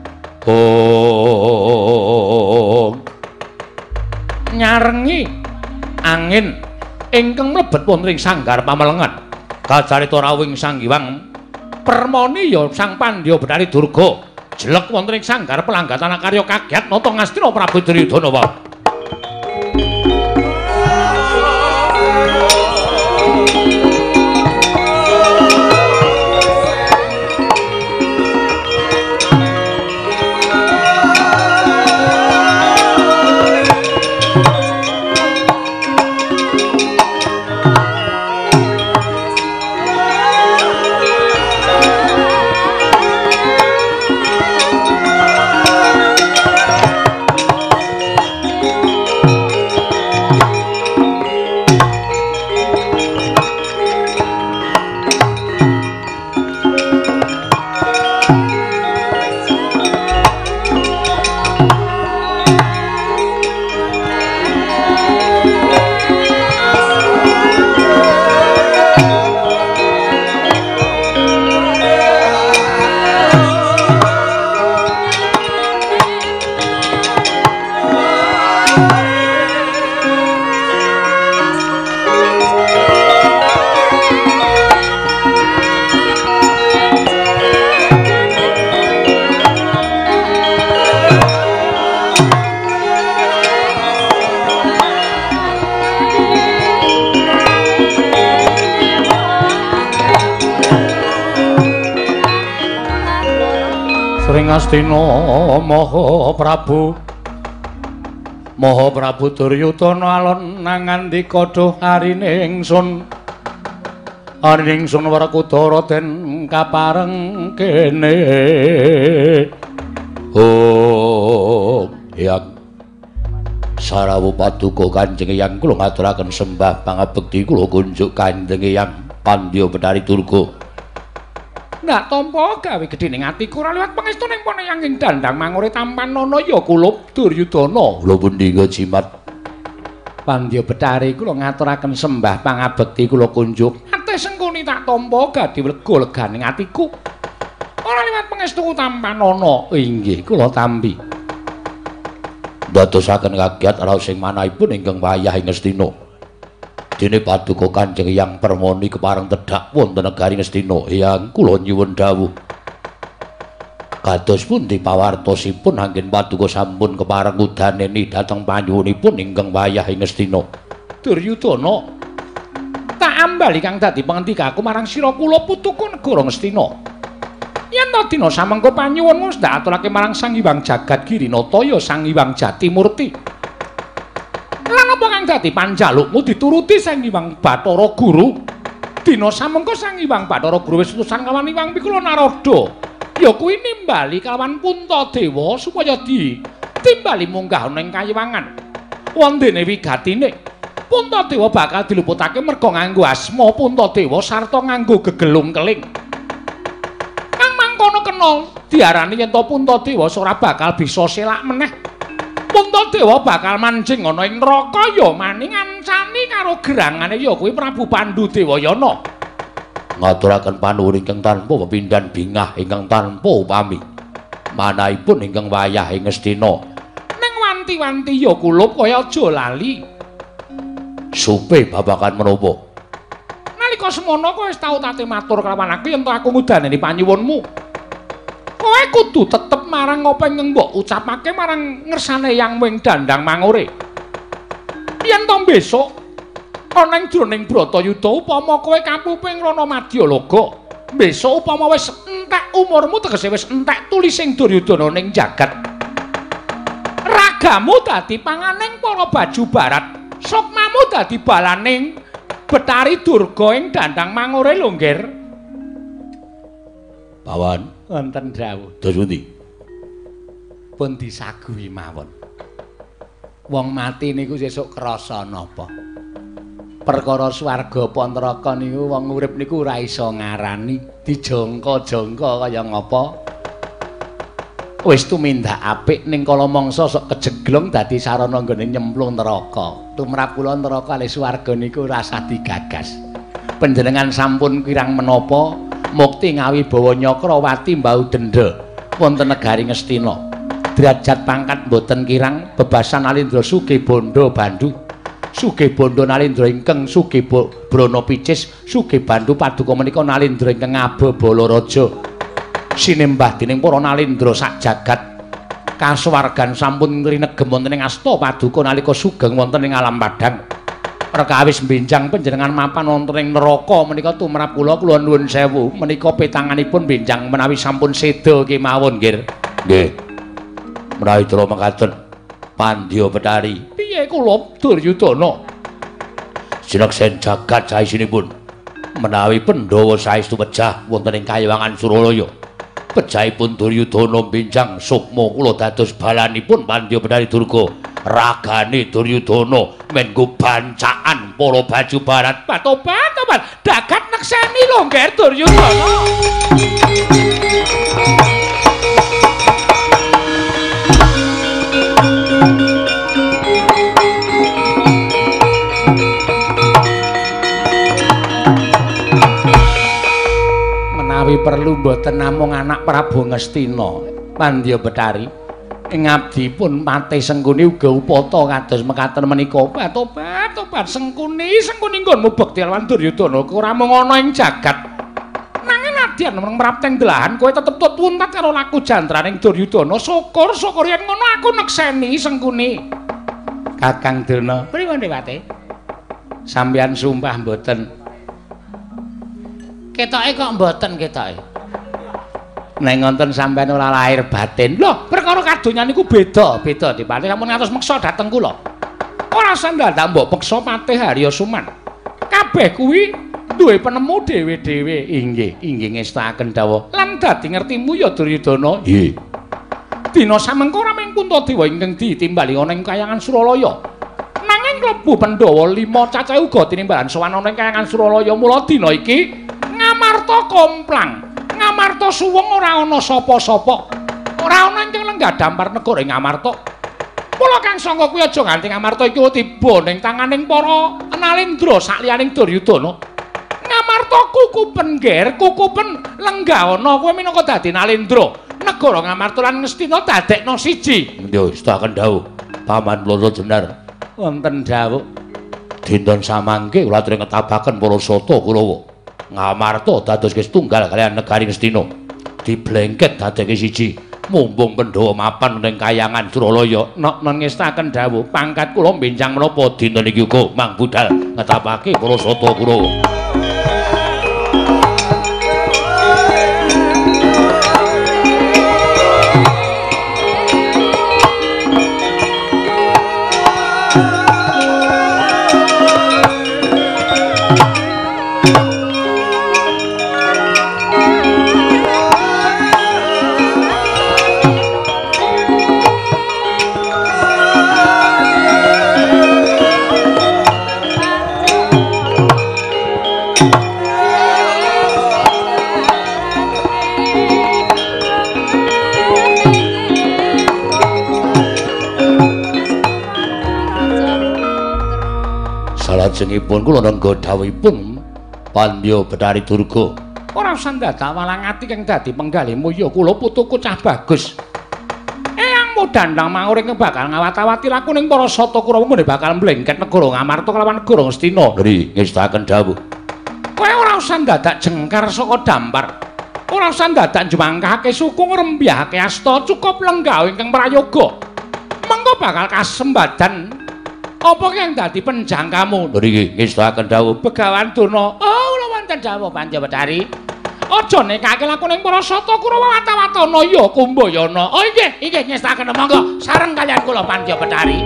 oh nyarengi angin ingkang mlebet wonten ing sanggar pamelengan kacarita rawuhing Sang Hyang Permoni ya Sang Pandya Betari Durga jelek wonten ing sanggar pelanggatan karya kagiat nata Ngastina Prabu Duryudana wae. Ring Astina Maha Prabu Maha Prabu Duryudana alon nangandika duh arine ingsun arine ingsun Werkudara den kapareng kene oh yang Sarawu Paduka Kanjeng Hyang kula ngaturaken sembah pangabekti kula kunjuk Kanjeng Hyang Pandya Betari Durga ndak tampa gawe gedhening atiku ora liwat pangestuning Paneyang ing dandang mangure tampanana ya kula Duryudana kula pundi jimat Pandya Betari kula ngaturaken sembah pangabekti kula kunjuk ate sengkuni tak tampa gadi lega leganing atiku ora liwat pangestu tampanana inggih kula tampi dadosaken kagiat raos sing manahipun ingkang wayah ing Ngastina dene Paduka Kanjeng Hyang Permoni kepareng tedhak wonten negari Ngastina Hyang kula nyuwun dawuh kados pundi pawartosipun anggen Paduka sampun kepareng udaneni dhateng panyuwunipun ingkang wayah ing Ngastina Duryudana tak ambali kang dadi pangendikaku marang sira kula putuku negara Ngastina yen to dina samengko panyuwunmu ndak aturake marang Sang Hyang Jagat Girinata ya Sang Hyang Jatimurti lan apa kang dadi panjalukmu dituruti Sang Hyang Bathara Guru dina samengko Sang Hyang Bathara Guru wis utusan kalawan Hyang Pikula Narada ya kuwi nimbali kalawan Puntadewa supaya di timbali munggah ning kayiwangan wondene wigatine Puntadewa bakal diluputake merga nganggo asma Puntadewa sarta nganggo gegelung keling kono kena diarani yen to Puntadewa ora bakal bisa selak meneh. Puntadewa bakal mancing ana ing neraka ya maning ngancani karo gerangane ya kuwi Prabu Pandudewayana. Ngaturaken panuwun ingkang tanpa pepindhan bingah ingkang tanpa upami. Manahipun ingkang wayah ing Ngastina. Ning wanti-wanti ya kulup kaya aja lali. Supe babakan menapa? Nalika semono kowe wis tau tate matur kelawan aku yen to aku ngudaneni panyuwunmu. Kowe kudu tetep marang apa ing mbok ucapake marang ngersane Hyang Wing Dandang Mangure. Yen to besok ana ing jroning Bratayuda upama kowe kapuping Rana Madyalaga, besok upama wis entek umurmu tegese wis entek tulising Duryudana ning jagat. Ragamu dadi panganing para baju barat, sukmamu dadi balaning Betari Durga ing Dandang Mangure lho, Nggir. Pawan wonten dawuh. Dos pundi? Pun disaguhi mawon. Wong mati niku sesuk krasa napa? Perkara swarga apa neraka niku wong urip niku ora iso ngarani, dijangka-jangka kaya ngapa. Wis tumindak apik ning kala mangsa sok kejeglong dadi sarana nggone nyemplung neraka. Tumrap kula neraka le swarga niku rasa digagas. Panjenengan sampun kirang menapa mukti ngawi bawa Nyakrawati mbau denda wonten negari Ngastina. Derajat pangkat boten kirang bebasan Nalindra Sugih Banda Bandhu. Sugih Banda Nalindra ingkang Sugih Brana Picis, Sugih Bandhu Paduka menika Nalindra ingkang Aba Balaraja. Sinembah dening para Nalindra sak jagat. Kasuwargan sampun rinegem wonten ing asta Paduka nalika sugeng wonten ing alam padhang. Perkawis benjang panjenengan mapan wonten ing neraka menika tumrap kula kula nuwun sewu menika petanganipun benjang menawi sampun seda kemawon nggih. Nggih. Menawi dra mekaten Pandya Betari. Piye kula Duryudana? Sineksen jagat saisinipun menawi Pandhawa saestu pejah wonten ing Kayiwangan Suralaya. Pejahipun Duryudana benjang sukma kula dados balanipun Pandya Betari Durga. Ragane Duryudana menggo bancaan para baju barat. Patobat, tobat, dagat nekseni lho nggih Duryudana. Menawi perlu mboten namung anak Prabu Ngastina, Pandya Betari ing abdi pun Patih Sengkuni uga upata kados mekaten menika. Tobat, tobat Sengkuni, Sengkuni nggonmu bekti lawan Duryudana ora mung ana ing jagat. Nanging nadyan meneng mrapteng delahan kowe tetep tuntat karo laku jantraning Duryudana. Syukur-syukur yen ngono aku nekseni Sengkuni. Kakang Drona, pripun Dewate? Sampeyan sumpah mboten. Ketoke kok mboten ketoke. Nek ngonten sampean ora lahir batin. Lho, perkara kadonyan niku beda, beda dipatih sampun ngantos meksa dhateng kula. Ora sandadak mbok peksa patih Harya Suman. Kabeh kuwi duwe penemu dhewe-dhewe. Inggih, inggih ngestaken dawuh. Lan dadi ngertimu ya Duryudana. Nggih. Dina samengko raming Puntadewa ingkang ditimbali ana ing Kayangan Suralaya. Nanging klebu Pandhawa lima cacah uga tinimbalan sowan ana ing Kayangan Suralaya. Mula dina iki Ngamarta komplang. Ngamarta suwung ora ana sapa-sapa. Ora ana ingkang lenggah dampar negara ing Ngamarta. Mula Kang Sangga kuwi aja nganti Ngamarta iki tiba ning tanganing para Nalendra sakliyaning Duryudana. Ngamarta kukupen ger, kukupen lenggah ana kowe minangka dadi Nalendra. Negara Ngamarta lan Ngastina dadekno siji. Yo, setaken dawuh. Paman Ploro Jenar. Wonten dawuh. Dinten samangke kula aturi ngetabaken para sata Kurawa. Ngamarta dados setunggal kaliyan negari Ngastina. Diblengket dadekke siji. Mumpung Pandhawa mapan ning Kayangan Suralaya. Nek ngestaken dawuh, pangkat kula benjang menapa dinten iki uga mang budal ngetapake para sata Kurawa. Salajengipun kula nengga dawuhipun Pandya Bathari Durga. Ora sandadak walang ati kang dadi penggalih mulya kula putuku cah bagus. Eyang modandang mangure bakal ngawat-awati laku ning para sata Kurawa mene bakal mlengket negara Ngamarta kelawan negara Ngastina. Nggih, ngestaken dawuh. Kowe ora usah dadak jengkar saka dampar. Ora usah dadak njumangkahake suku ngrembyahake asta cukup lenggah ingkang prayoga. Mengko bakal kasembadan apa kang dadi penjangkamu? Nggih, ngestaken dawuh. Begawan Durna. Oh, kula wonten dawuh Pandya Bathari. Aja nekake laku ning para sata Kurawa wata-watana ya Kumbayana. Oh nggih, inggih ngestaken monggo sareng kaliyan kula Pandya Bathari.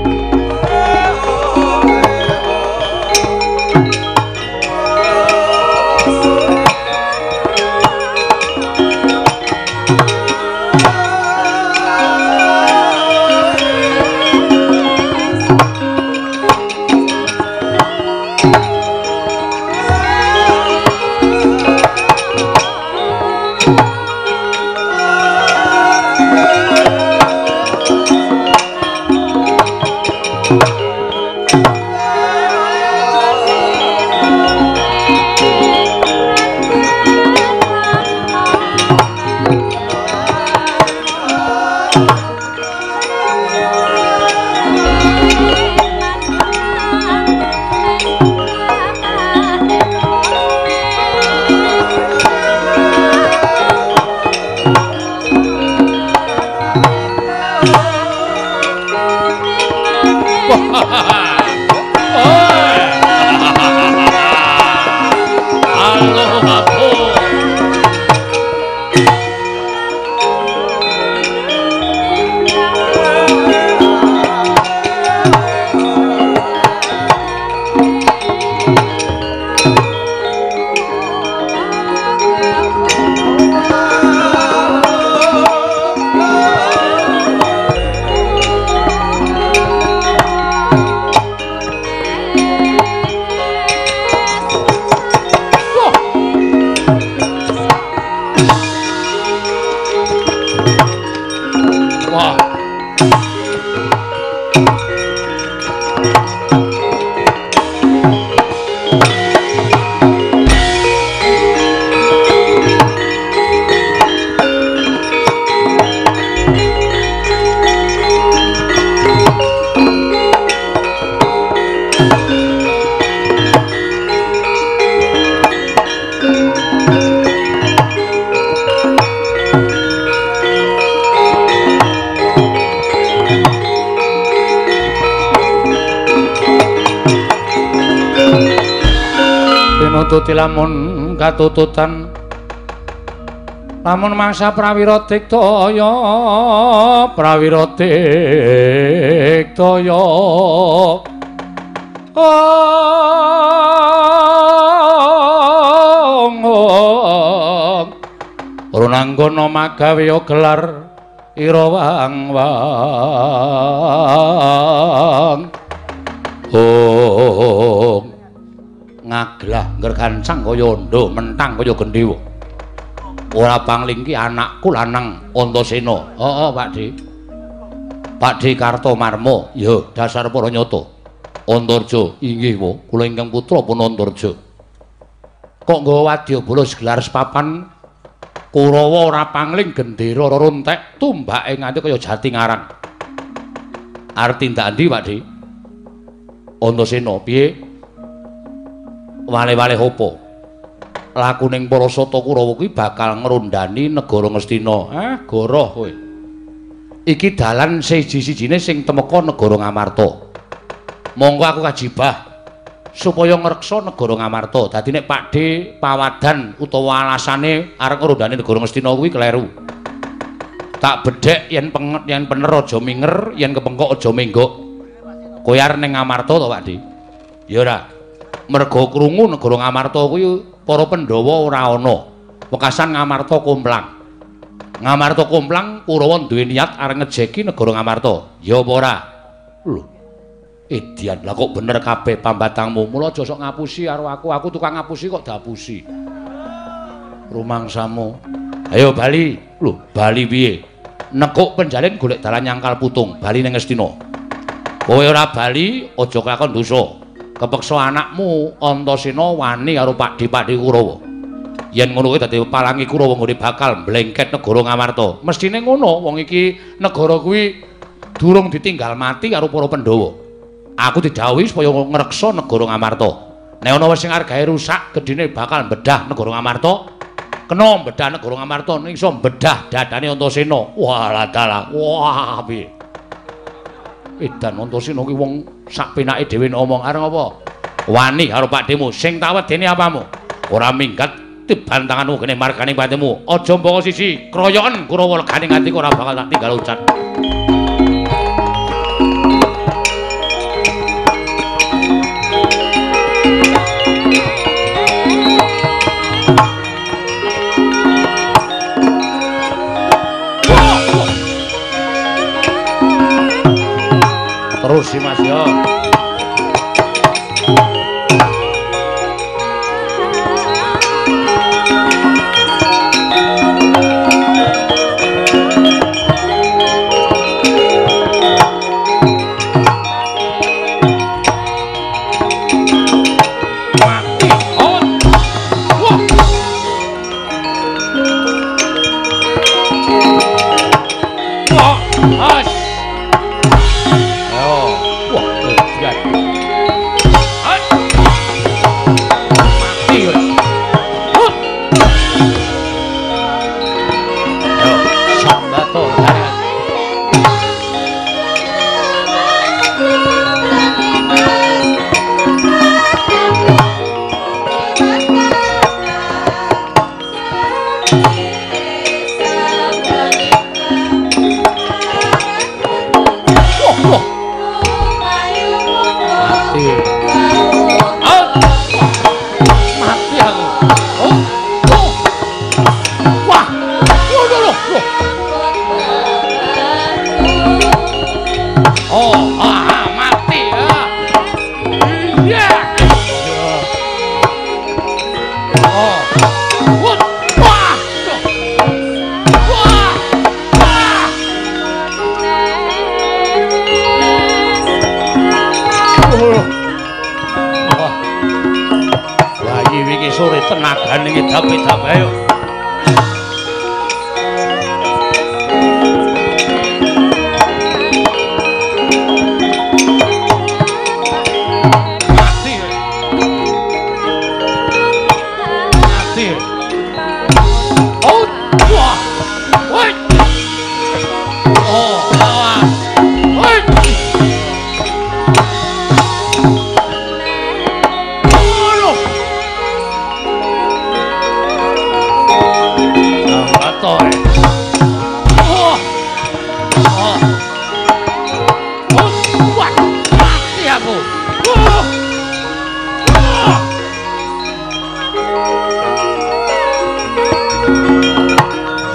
Pinututi lamun katututan lamun mangsa prawira diktaya prawira diktaya Runanggana magawe gelar irawang-wang oh ngaglah nggergancang kaya ndo mentang kaya gendhewa ora pangling ki anakku lanang Antasena heeh Pakde Pakde Kartomarma ya dasar para nyata Antarja inggih wa kula ingkang putra pun Antarja kok nggawa wadyabala segelar sepapan Kurawa ora pangling gendera ora rontek tumbake nganti kaya jati ngarang. Arep tindak endi, Pakde? Antasena piye? Wale-wale apa? Lakuning para sata Kurawa kuwi bakal ngrondani negara Ngastina. Eh, goroh kowe. Iki dalan siji-sijine sing temeka negara Ngamarta. Monggo aku kajibah supaya ngreksa negara Ngamarta. Dadi nek Pakde pawadan utawa alasane arep ngrondani negara Ngastina kuwi kleru. Tak bedhek yen penget yen bener aja minger, yen kepengkok aja menggok. Kowe arep ning Ngamarta to, Pakde? Ya ora. Merga krungu negara Ngamarta kuwi para Pandhawa ora ana. Wekasan Ngamarta komplang. Ngamarta komplang Kurawa duwe niat arep ngejeki negara Ngamarta. Ya apa ora? Lho. Edian, lah kok bener kabeh pambatangmu. Mula aja sok ngapusi karo aku. Aku tukang ngapusi kok dapusi. Rumangsamu. Ayo bali. Lho, bali piye? Nekuk penjalin golek dalan nyangkal putung, bali ning Ngastina. Kowe ora bali, aja kakon dosa. Kepeksa anakmu Antasena wani karo Pakde-pakde Kurawa. Yen ngono kuwi dadi palangi Kurawa nggone bakal mlengket negara Ngamarta. Mestine ngono, wong iki negara kuwi durung ditinggal mati karo para Pandhawa. Aku didhawuhi supaya ngreksa negara Ngamarta. Nek ana wis sing arep gawe rusak, gedine bakal bedah negara Ngamarta. Kena bedah negara Ngamarta ning iso bedah dadane Antasena. Wah, dalah. Wah, piye? Edan Antasena ki wong sak penake dhewe ngomong areng apa? Wani karo pakdemu sing tak wedeni apamu? Ora minggat tibantanganmu kene margane patemu. Aja mboko sisi, kroyoken Kurawa legane nganti ora bakal tak tinggal ucat. Terus si Mas yo. Tenagane ngidap-idap ayo. Mati. Mati. Oh, wah. Woi. Oh, wah. Woi.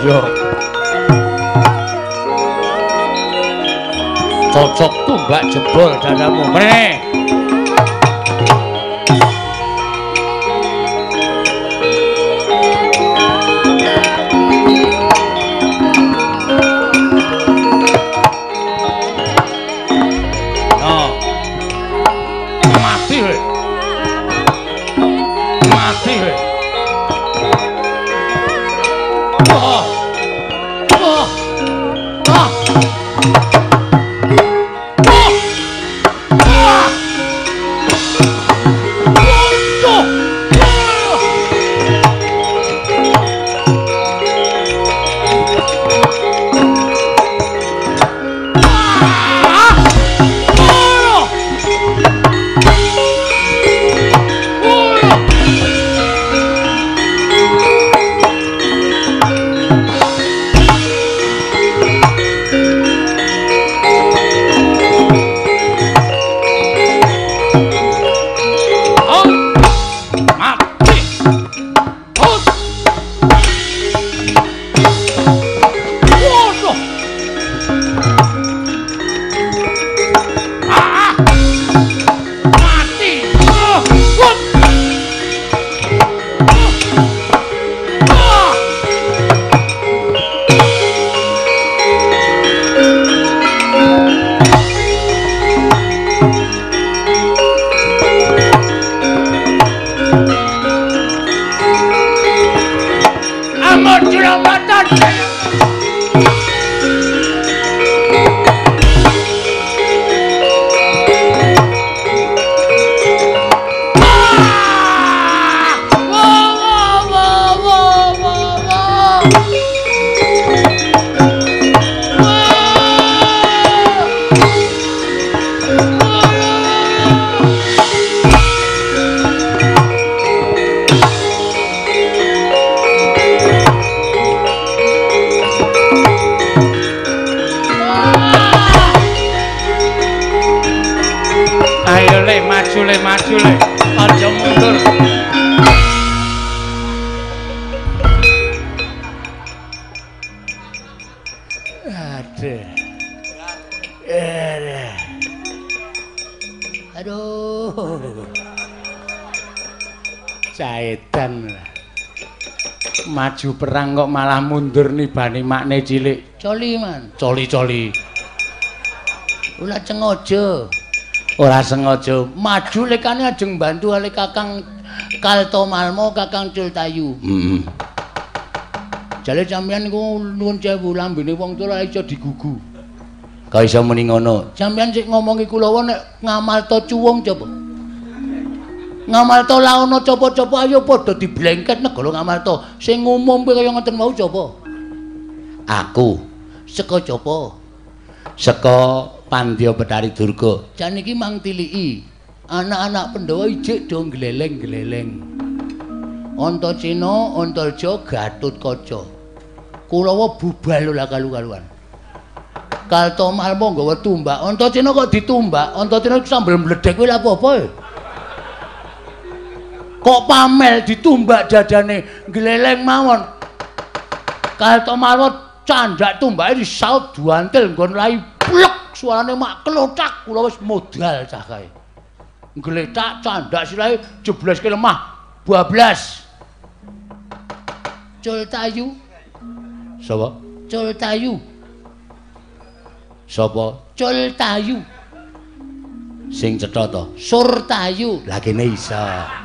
iya. Cocok tumbak jebol dadamu. Mrene. Maju perang kok malah mundur nibani makne cilik. Coli man. Coli-coli. Ora sengaja. Ora sengaja. Maju lekane ajeng bantu ale Kakang Kaltomalmo, Kakang Cultayu. Heeh. Jale sampeyan niku nuwun sewu lambene wong tuwa iso digugu. Kok iso muni ngono? Sampeyan sik ngomongi Kulawa nek ngamalta cuwung coba. Ngamalta laono copo-copo ayo padha diblengket negara ngamalta. Sing ngumum kaya ngoten mau copo. Aku saka copo? Saka Pandya Betari Durga. Jan iki mang tiliki. Anak-anak Pandhawa ijik do gleleng-gleleng. Antaséna, Antarja, Gatotkaca. Kulawa bubal lho kalu-kaluan. Kaltomalmo nggawa tumbak. Antaséna kok ditumbak? Antaséna sambel mledhek kuwi lha apa-apa e? Kok pamel ditumbak dadane gleleng mawon. Kaltomalmo candhak tumbake disaut duantil nggon lai plek suarane mak klothak kula wis modal cah kae. Ngletak candhak silahe jebleske lemah bablas. Cultayu. Sapa? Cultayu. Sapa? Cultayu. Sing cetha to? Surtayu. Lah kene iso.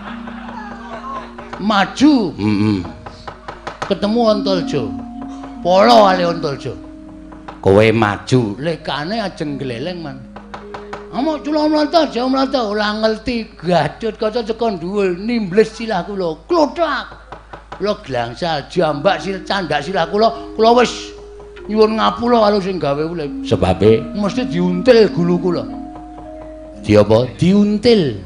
Maju. Heeh. Ketemu Antarja. Polo ale Antarja. Kowe maju, lekane ajeng gleleng man. Amo cula mlata, jauh mlata ora ngerti Gatotkaca saka dhuwur nimbles silah kula. Klothak. Kula glangsal jambak sil candak silah kula, kula wis nyuwun ngapura karo sing gawe kula. Sebabe mesti diuntil gulu kula. Di apa? Diuntil.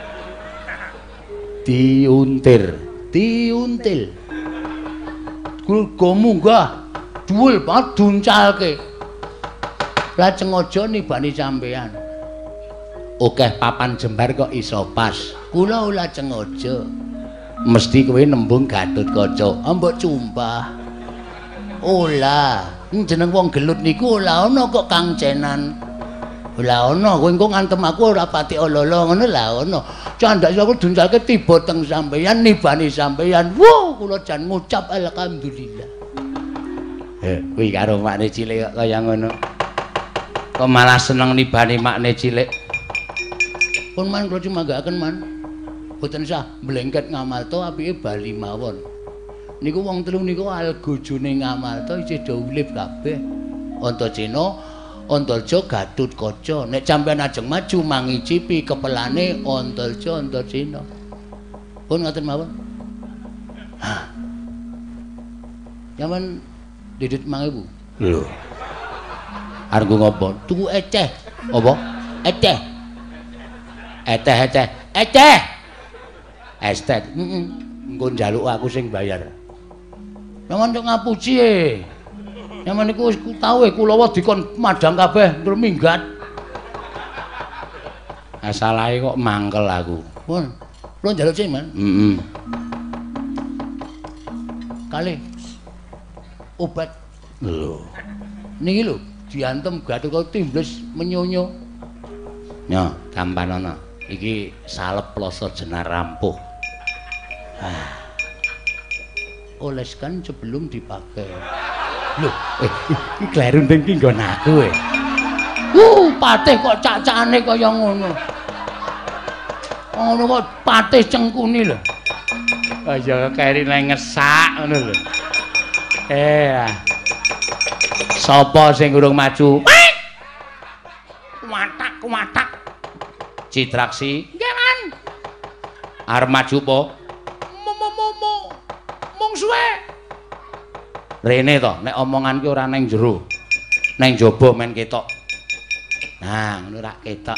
Diuntir, diuntil. Kula munggah dhuwur banget duncalke. Lajeng aja nibani sampean. Okeh papan jembar kok iso pas. Kula lajeng aja. Mesti kowe nembung Gatotkaca. Ambek cumpah. Ola, jeneng wong gelut niku ora ana kok Kang Cenan. Ora ana, kowe engko ngantem aku ora pati ololo ngono lah ana. Candak aku dunjalke tiba teng sampeyan nibani sampeyan. Wo, kula jan ngucap alhamdulillah. Eh, kuwi karo makne cilik kok kaya ngono. Kok malah seneng nibani makne cilik. Pun man kula cumanggaaken man. Boten sah mlengket ngamalta apike bali mawon. Niku wong telu niku algojone ngamalta isih do ulip kabeh. Antaséna, Antarja, Gatutkaca. Nek sampeyan ajeng maju mangicipi kepelane Antarja, Antaséna. Pun ngoten mawon. Hah. Sampeyan didit lima ribu. Lho. Arep ngopo? Tuku eceh. Apa? Eceh. Eteh eteh. Eteh. Estet. Heeh. Engko njaluk aku sing bayar. Sampeyan tok ngapuji e. Sampeyan niku wis tau e kula wae dikon madang kabeh tur minggat. Asalahe kok mangkel aku. Pun. Kula njaluk sing, Man. Heeh. Kalih. Obat. Lho. Niki lho, diantem Gatotkaca timbles menyonyo. Nyo, kampanana. Iki salep ploso jenar rampuh. Ah. Oleskan sebelum dipakai. Loh, eh, iki kleru ndeng ki nggon aku e. Uh, patih kok cacane kaya ngono. Ngono kok patih cengkuni lho. Kaya keri nang ngesak ngono lho. Eh. Sapa sing urung maju? Kumatak, kumatak. Citraksi. Nggih, Man. Arep maju po? Mo-mo-mo. Mung suwe. Rene to, nek omongan ki ora nang jero. Nang jaba men ketok. Nah, ngono rak ketok.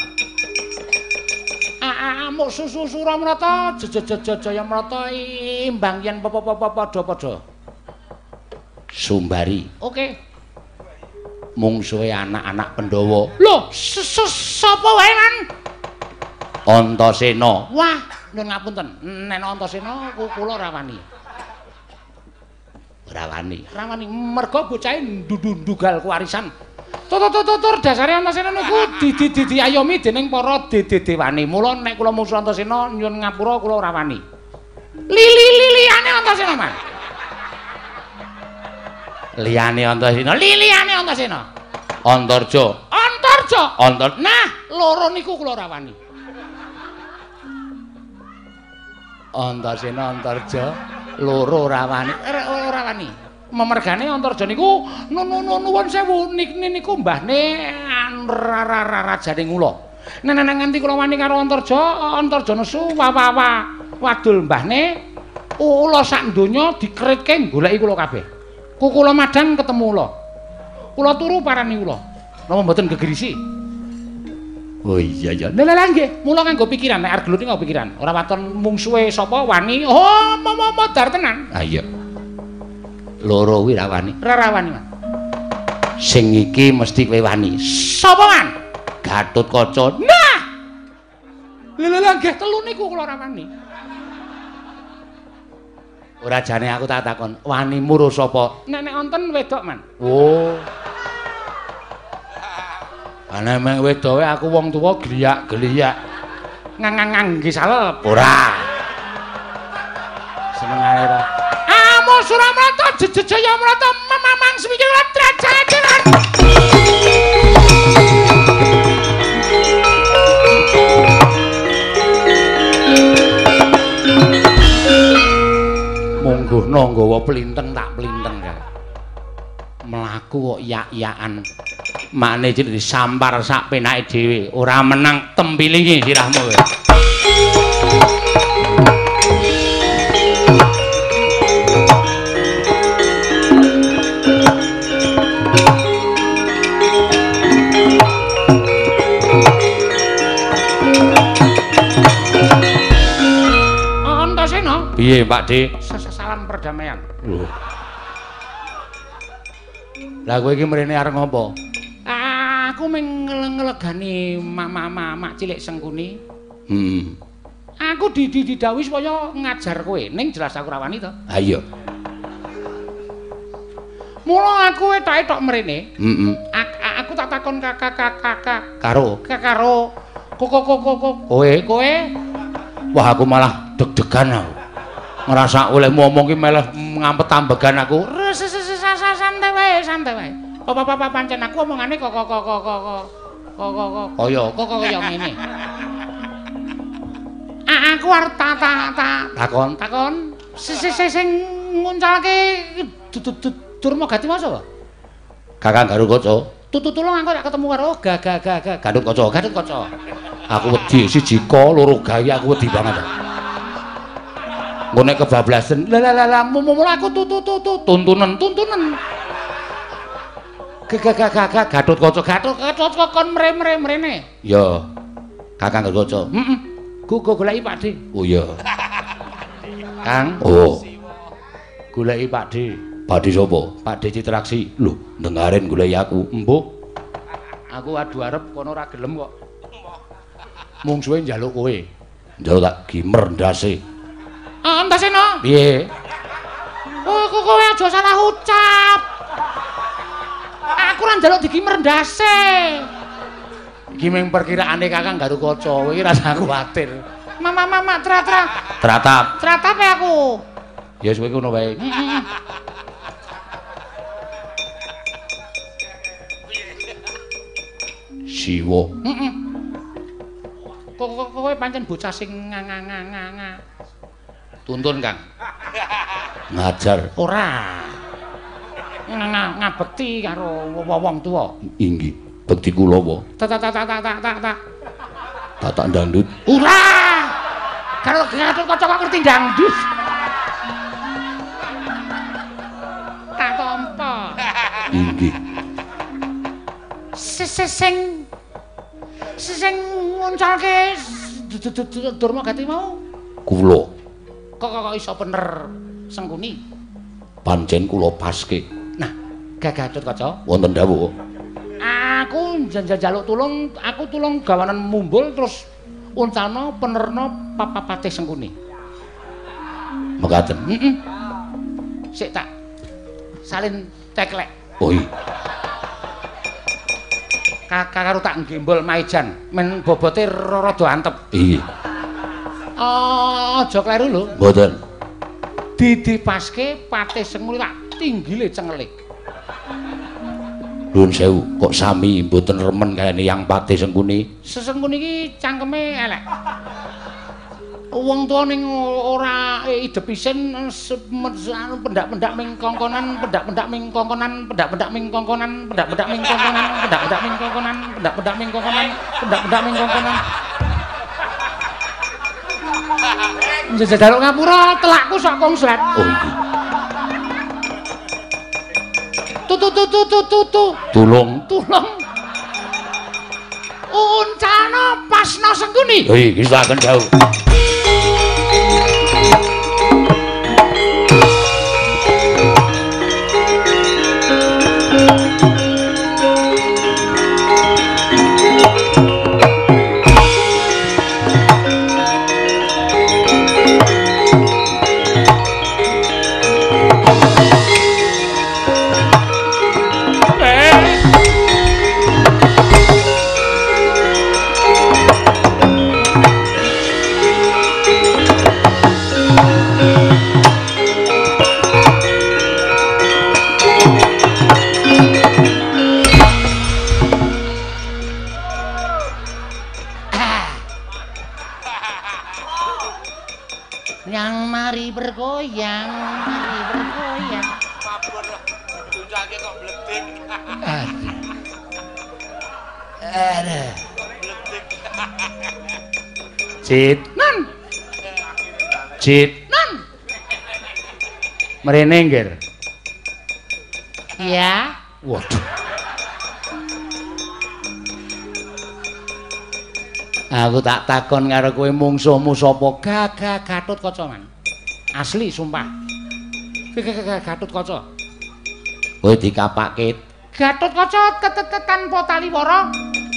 Ah, muk susu Suramrata, jejejejaya Mrata imbang yen apa-apa padha-padha. Sumbari. Oke. Mungsuhe anak-anak Pandhawa. Lho, sapa wae, Man? Antasena. Wah, nyuwun ngapunten. Nek Antasena kula ora wani. Ora wani. Ora wani merga bocahe ndundugal kewarisan. Tutur-tutur dasare Antasena niku diayomi dening para dedewani. Mula nek kula mungsuh Antasena nyuwun ngapura kula ora wani. Lili-liliane Antasena, Man. Liyane Antasena, Liliane Antasena. Antarja. Antarja. Antar. Nah, loro niku kula ora wani. Antasena Antarja loro ora wani. Ora wani. Memergane Antarja niku nuwun sewu niku mbahne rajane ngula. Nek nganti kula wani karo Antarja, Antarja nesu wawa wadul mbahne ula sak donya dikritke goleki kula kabeh. Ku kula madang ketemu ula. Kula turu parani ula. Napa mboten gegerisi? Oh iya ya. Lha lha nggih, mula nganggo pikiran nek arep gelut nganggo pikiran. Ora waton mungsuhe sapa wani. Oh, modar tenan. Ah iya. Loro kuwi ra wani. Ora wani, Man. Sing iki mesti kowe wani. Sapa, Man? Gatotkaca. Nah. Lha lha nggih telu niku kula ora wani. Ora jane aku tak takon, wani muru sapa? Nek nek wonten wedok, Man. Oh. Ana meng wedoke aku wong tuwa gliyak-gliyak. Ngang-ngang salep. Ora. Senengane ora. Amo Suramrata jejejaya Mrata mamang semikir trajajan. Monggono nggawa plinteng tak plinteng kae. Mlaku kok yak-yakan. Makne jeneng disampar sak penake dhewe, ora menang tempilingi sirahmu kowe. Antasena. Piye, Pak De? Salam perdamaian. Lho. Lah kowe iki mrene arep ngopo? Aku mung ngelegani mak-mak cilik Sengkuni. Hmm. Aku didhawuhi supaya ngajar kowe, ning jelas aku rawani to. Ha iya. Mula aku etok-etok mrene. Heeh. Aku tak takon kakak kakak Karo karo koko koko kowe kowe. Wah aku malah deg-degan aku. Ngerasa oleh ngomong ki meleh ngampet tambegan aku. Santai wae, santai wae. Papa-papa pancen aku omongane kok kok kok kok kok kok kaya kok kaya ngene. Aku arep tak tak takon takon sing nguncalke Durma Gatiwasa. Kakang Garukaca. Tutulung aku tak ketemu karo Gagaga Gatotkaca, Gatotkaca. Aku wedi siji ka loro gawe aku wedi banget. Engko nek kebablasan, la la la mula aku tutu-tutu tuntunen, tuntunen. Gagaga Gatotkaca, Gatotkaca kon mre-mre mrene. Ya. Kakang Garukaca. Heeh. Gugu goleki Pakde. Oh iya. Kang. Oh. Goleki Pakde. Pakde sapa? Pakde Citraksi. Lho, dengaren goleki aku. Mbok. Aku adu arep kono ora gelem kok. Mung suwe njaluk kowe. Njaluk tak gimer ndase. Ah, ndase no. Piye? Oh, kok kowe aja salah ucap. Aku ora njaluk digimer ndase. Iki mung perkiraane Kakang Garukaca, kowe iki rasa kuwatir. Mama mama tra-tra. Tratap. Tratape aku. Ya wis kowe ngono wae. Siwa. Heeh. Kok kowe pancen bocah sing nganga-nganga. Tuntun, Kang. Ngajar. Ora. Ngabekti karo wong tuwa. Inggih, bekti kula apa? Tak tak tak tak tak tak tak. Tatak dangdut. Ora. Karo Gatotkaca kok ngerti dangdut. Tak tampa. Inggih. Sing sing nguncalke Durma Gati mau. Kula. Kok kok iso bener Sengkuni? Pancen kula paske. Nah, Gatotkaca. Wonten dawuh. Aku njaluk tulung, aku tulung gawanan mumbul terus uncana penerna Papapate Sengkuni. Mekaten. Heeh. Sik tak salin teklek. Oh iya. Kakak karo tak nggembol maijan, men bobote rada antep. Iya. Aja kleru lho. Mboten. Didipaske Pate Sengkuni tak tinggile cengelik. Nuwun sewu, kok sami mboten remen kayane yang Pate Sengkuni. Sesengkuni iki cangkeme elek. Wong tuwa ning ora idep isin pendak-pendak ming kongkonan, pendak-pendak ming kongkonan, pendak-pendak ming kongkonan, pendak-pendak ming kongkonan, pendak-pendak ming kongkonan, pendak-pendak ming kongkonan, pendak-pendak ming kongkonan. Njaluk ngapura telakku sok kongslet. Oh iki. Tutu tutu tutu tutu. Tulung, tulung. Uncana Pasna Sengkuni. Oh iki saken dawuh. Bergoyang, mari bergoyang. Mabur duncake kok bledek. Aduh. Bledek. Cit, Nan. Cit, Nan. Mrene nggir. Iya. Waduh. Aku tak takon karo kowe mungsuhmu sapa? Gagah Gatotkaca, Man. Asli sumpah. Gatotkaca. Kowe dikapake. Gatotkaca tetetetan Potaliwara.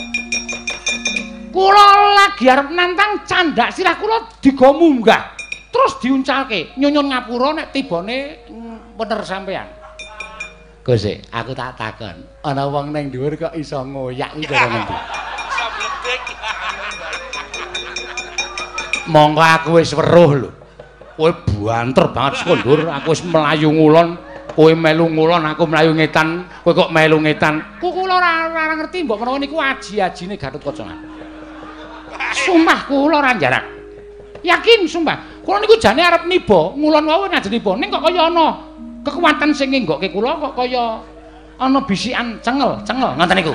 Kula lagi arep nantang candhak sirah kula diga munggah. Terus diuncalke nyunyun ngapura nek tibane bener sampean. Gusik, aku tak takon. Ana wong ning dhuwur kok iso ngoyak iki cara ngendi? Iso bledek. Monggo aku wis weruh lho. Kowe banter banget kondur, aku wis mlayu ngulon, kowe melu ngulon, aku mlayu ngetan, kowe kok melu ngetan. Ku kula ora ora ngerti mbok menawa niku aji-ajine Gatotkaca. Sumpah kula ora njarak. Yakin sumpah. Kula niku jane arep niba, ngulon wae ngajeng niba. Ning kok kaya ana kekuatan sing ngenggokke kula kok kaya ana bisikan cengel, cengel ngoten niku.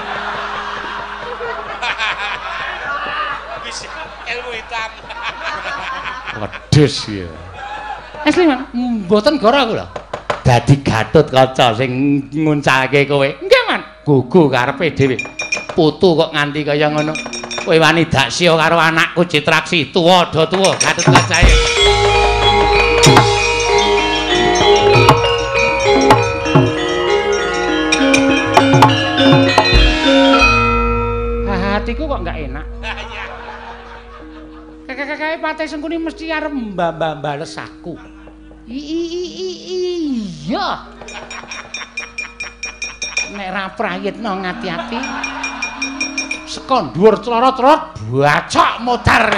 Bisa ilmu hitam. Wedhus ya. Asli man, mboten goro aku lho. Dadi Gatotkaca sing nguncalke kowe. Nggih man, gugu karepe dhewe. Putu kok nganti kaya ngono. Kowe wani daksya karo anakku Citraksi, tuwa do tuwa Gatotkaca. Hatiku kok enggak enak. Kakek-kakek Patih Sengkuni mesti arep mbah-mbales aku. Iya. Nek ra prayitno ngati-ati. Seka dhuwur clorot-clorot bacok modar.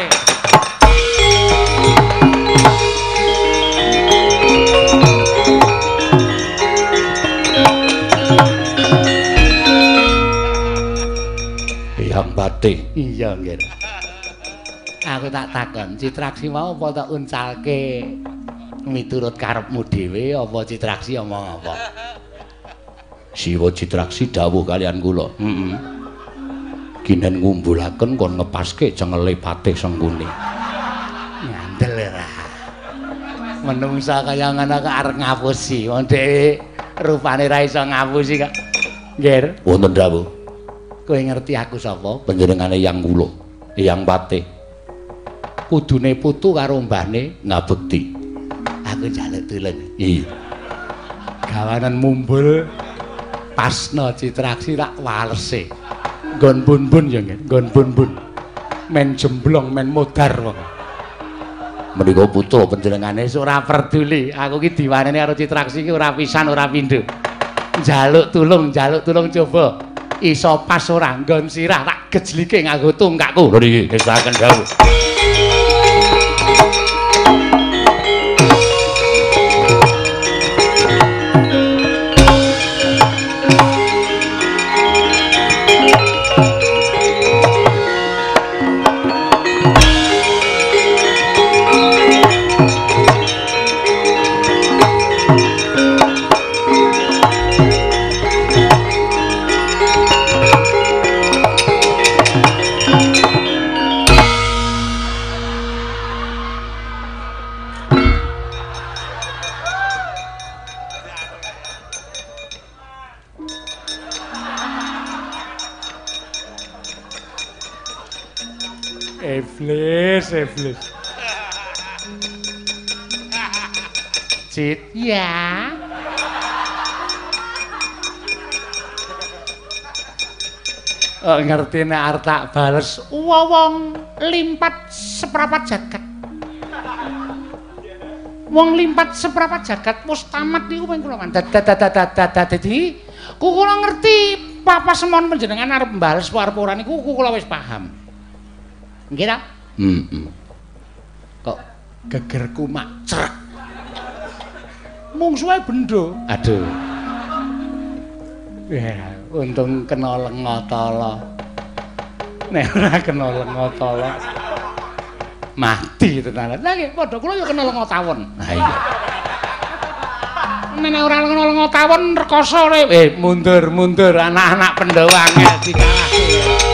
Yang Patih. Iya, nggih. Aku tak takon, Citraksi mau apa tak uncalke miturut karepmu dhewe apa Citraksi omong apa? Siwa Citraksi dawuh kalian kula. Heeh. Kinen ngumbulaken kon ngepaske cengele Patih Sengkuni. Ngandel ora. Menungsa kaya ngono kok arep ngapusi, wong dhewe rupane ra iso ngapusi kok. Nggih. Wonten dawuh. Kowe ngerti aku sapa? Panjenengane yang kula, Yang Patih. Kudune putu karo mbahne Ngabekti. aku njaluk tulung. Iya. Gawanan mumbul pasna Citraksi tak walese. Nggon bun-bun ya nggih, nggon bun-bun. Men jemblong, men modar wong. Menika putra panjenengane Ora peduli, aku ki diwaneni karo Citraksi ki ora pisan ora pindho. Njaluk tulung, njaluk tulung coba. Iso pas ora nggon sirah tak gejlike nganggo tungkakku. lho niki ngesaken dawuh. Iblis, iblis. Cit, ya. Oh, ngerti nek arep tak bales wong limpat seprapat jagat. Wong limpat seprapat jagat wis tamat niku ping kula man. Dadi ku kula ngerti papa semon panjenengan arep mbales arep ora niku kula wis paham. Nggih ta? Heeh. Kok gegerku mak crek. Mung suwe bendho. Aduh. Ya, untung kena lenga tala. Nek ora kena lenga tala mati tenan. Lah nggih padha kula ya kena lenga tawon. Ha iya. Nek ora kena lenga tawon rekoso re. Eh mundur mundur anak-anak Pandhawa angel dikalahke.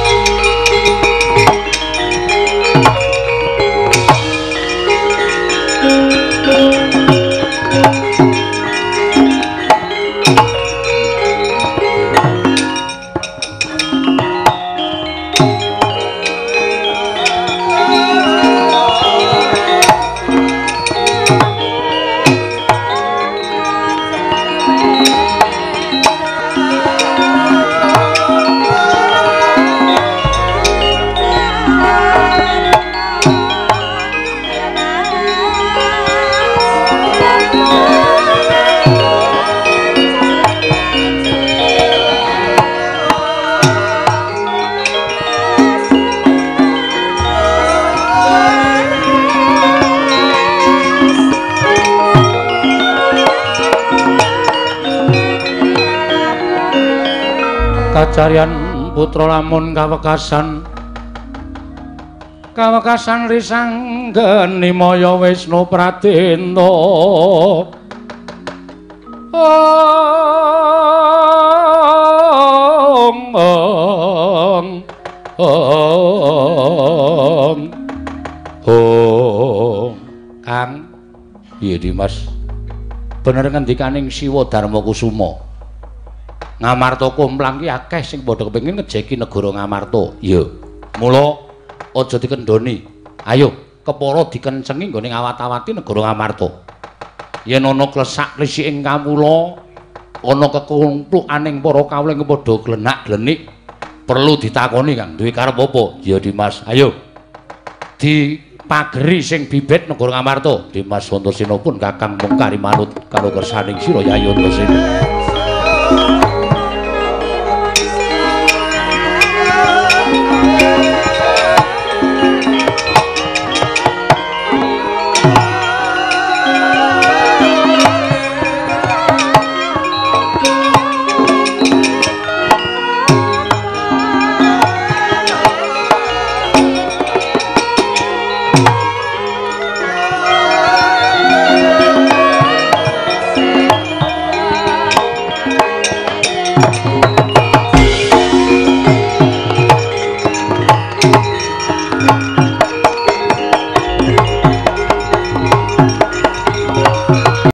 kacarian putra lamun kawekasan kawekasan risang geni maya Wisnu Pradenta ong ong ong ong Kang piye Dimas bener ngendikaning Siwa Darma Kusuma Ngamarta Kumplang ki akeh sing padha kepengin ngejeki negara Ngamarta. Iya. Mula aja dikendhoni. Ayo, kepara dikencengi nggone ngawat-awati negara Ngamarta. Yen ana klesak-klesiking kawula, ana kekumpukaning para kawula padha glenak-glenik, perlu ditakoni Kang, duwe karep apa? Ya Dimas, ayo. Dipageri sing bibit negara Ngamarta. Dimas Antasena pun Kakang mung kari manut karo kersaning sira Yayi Antasena.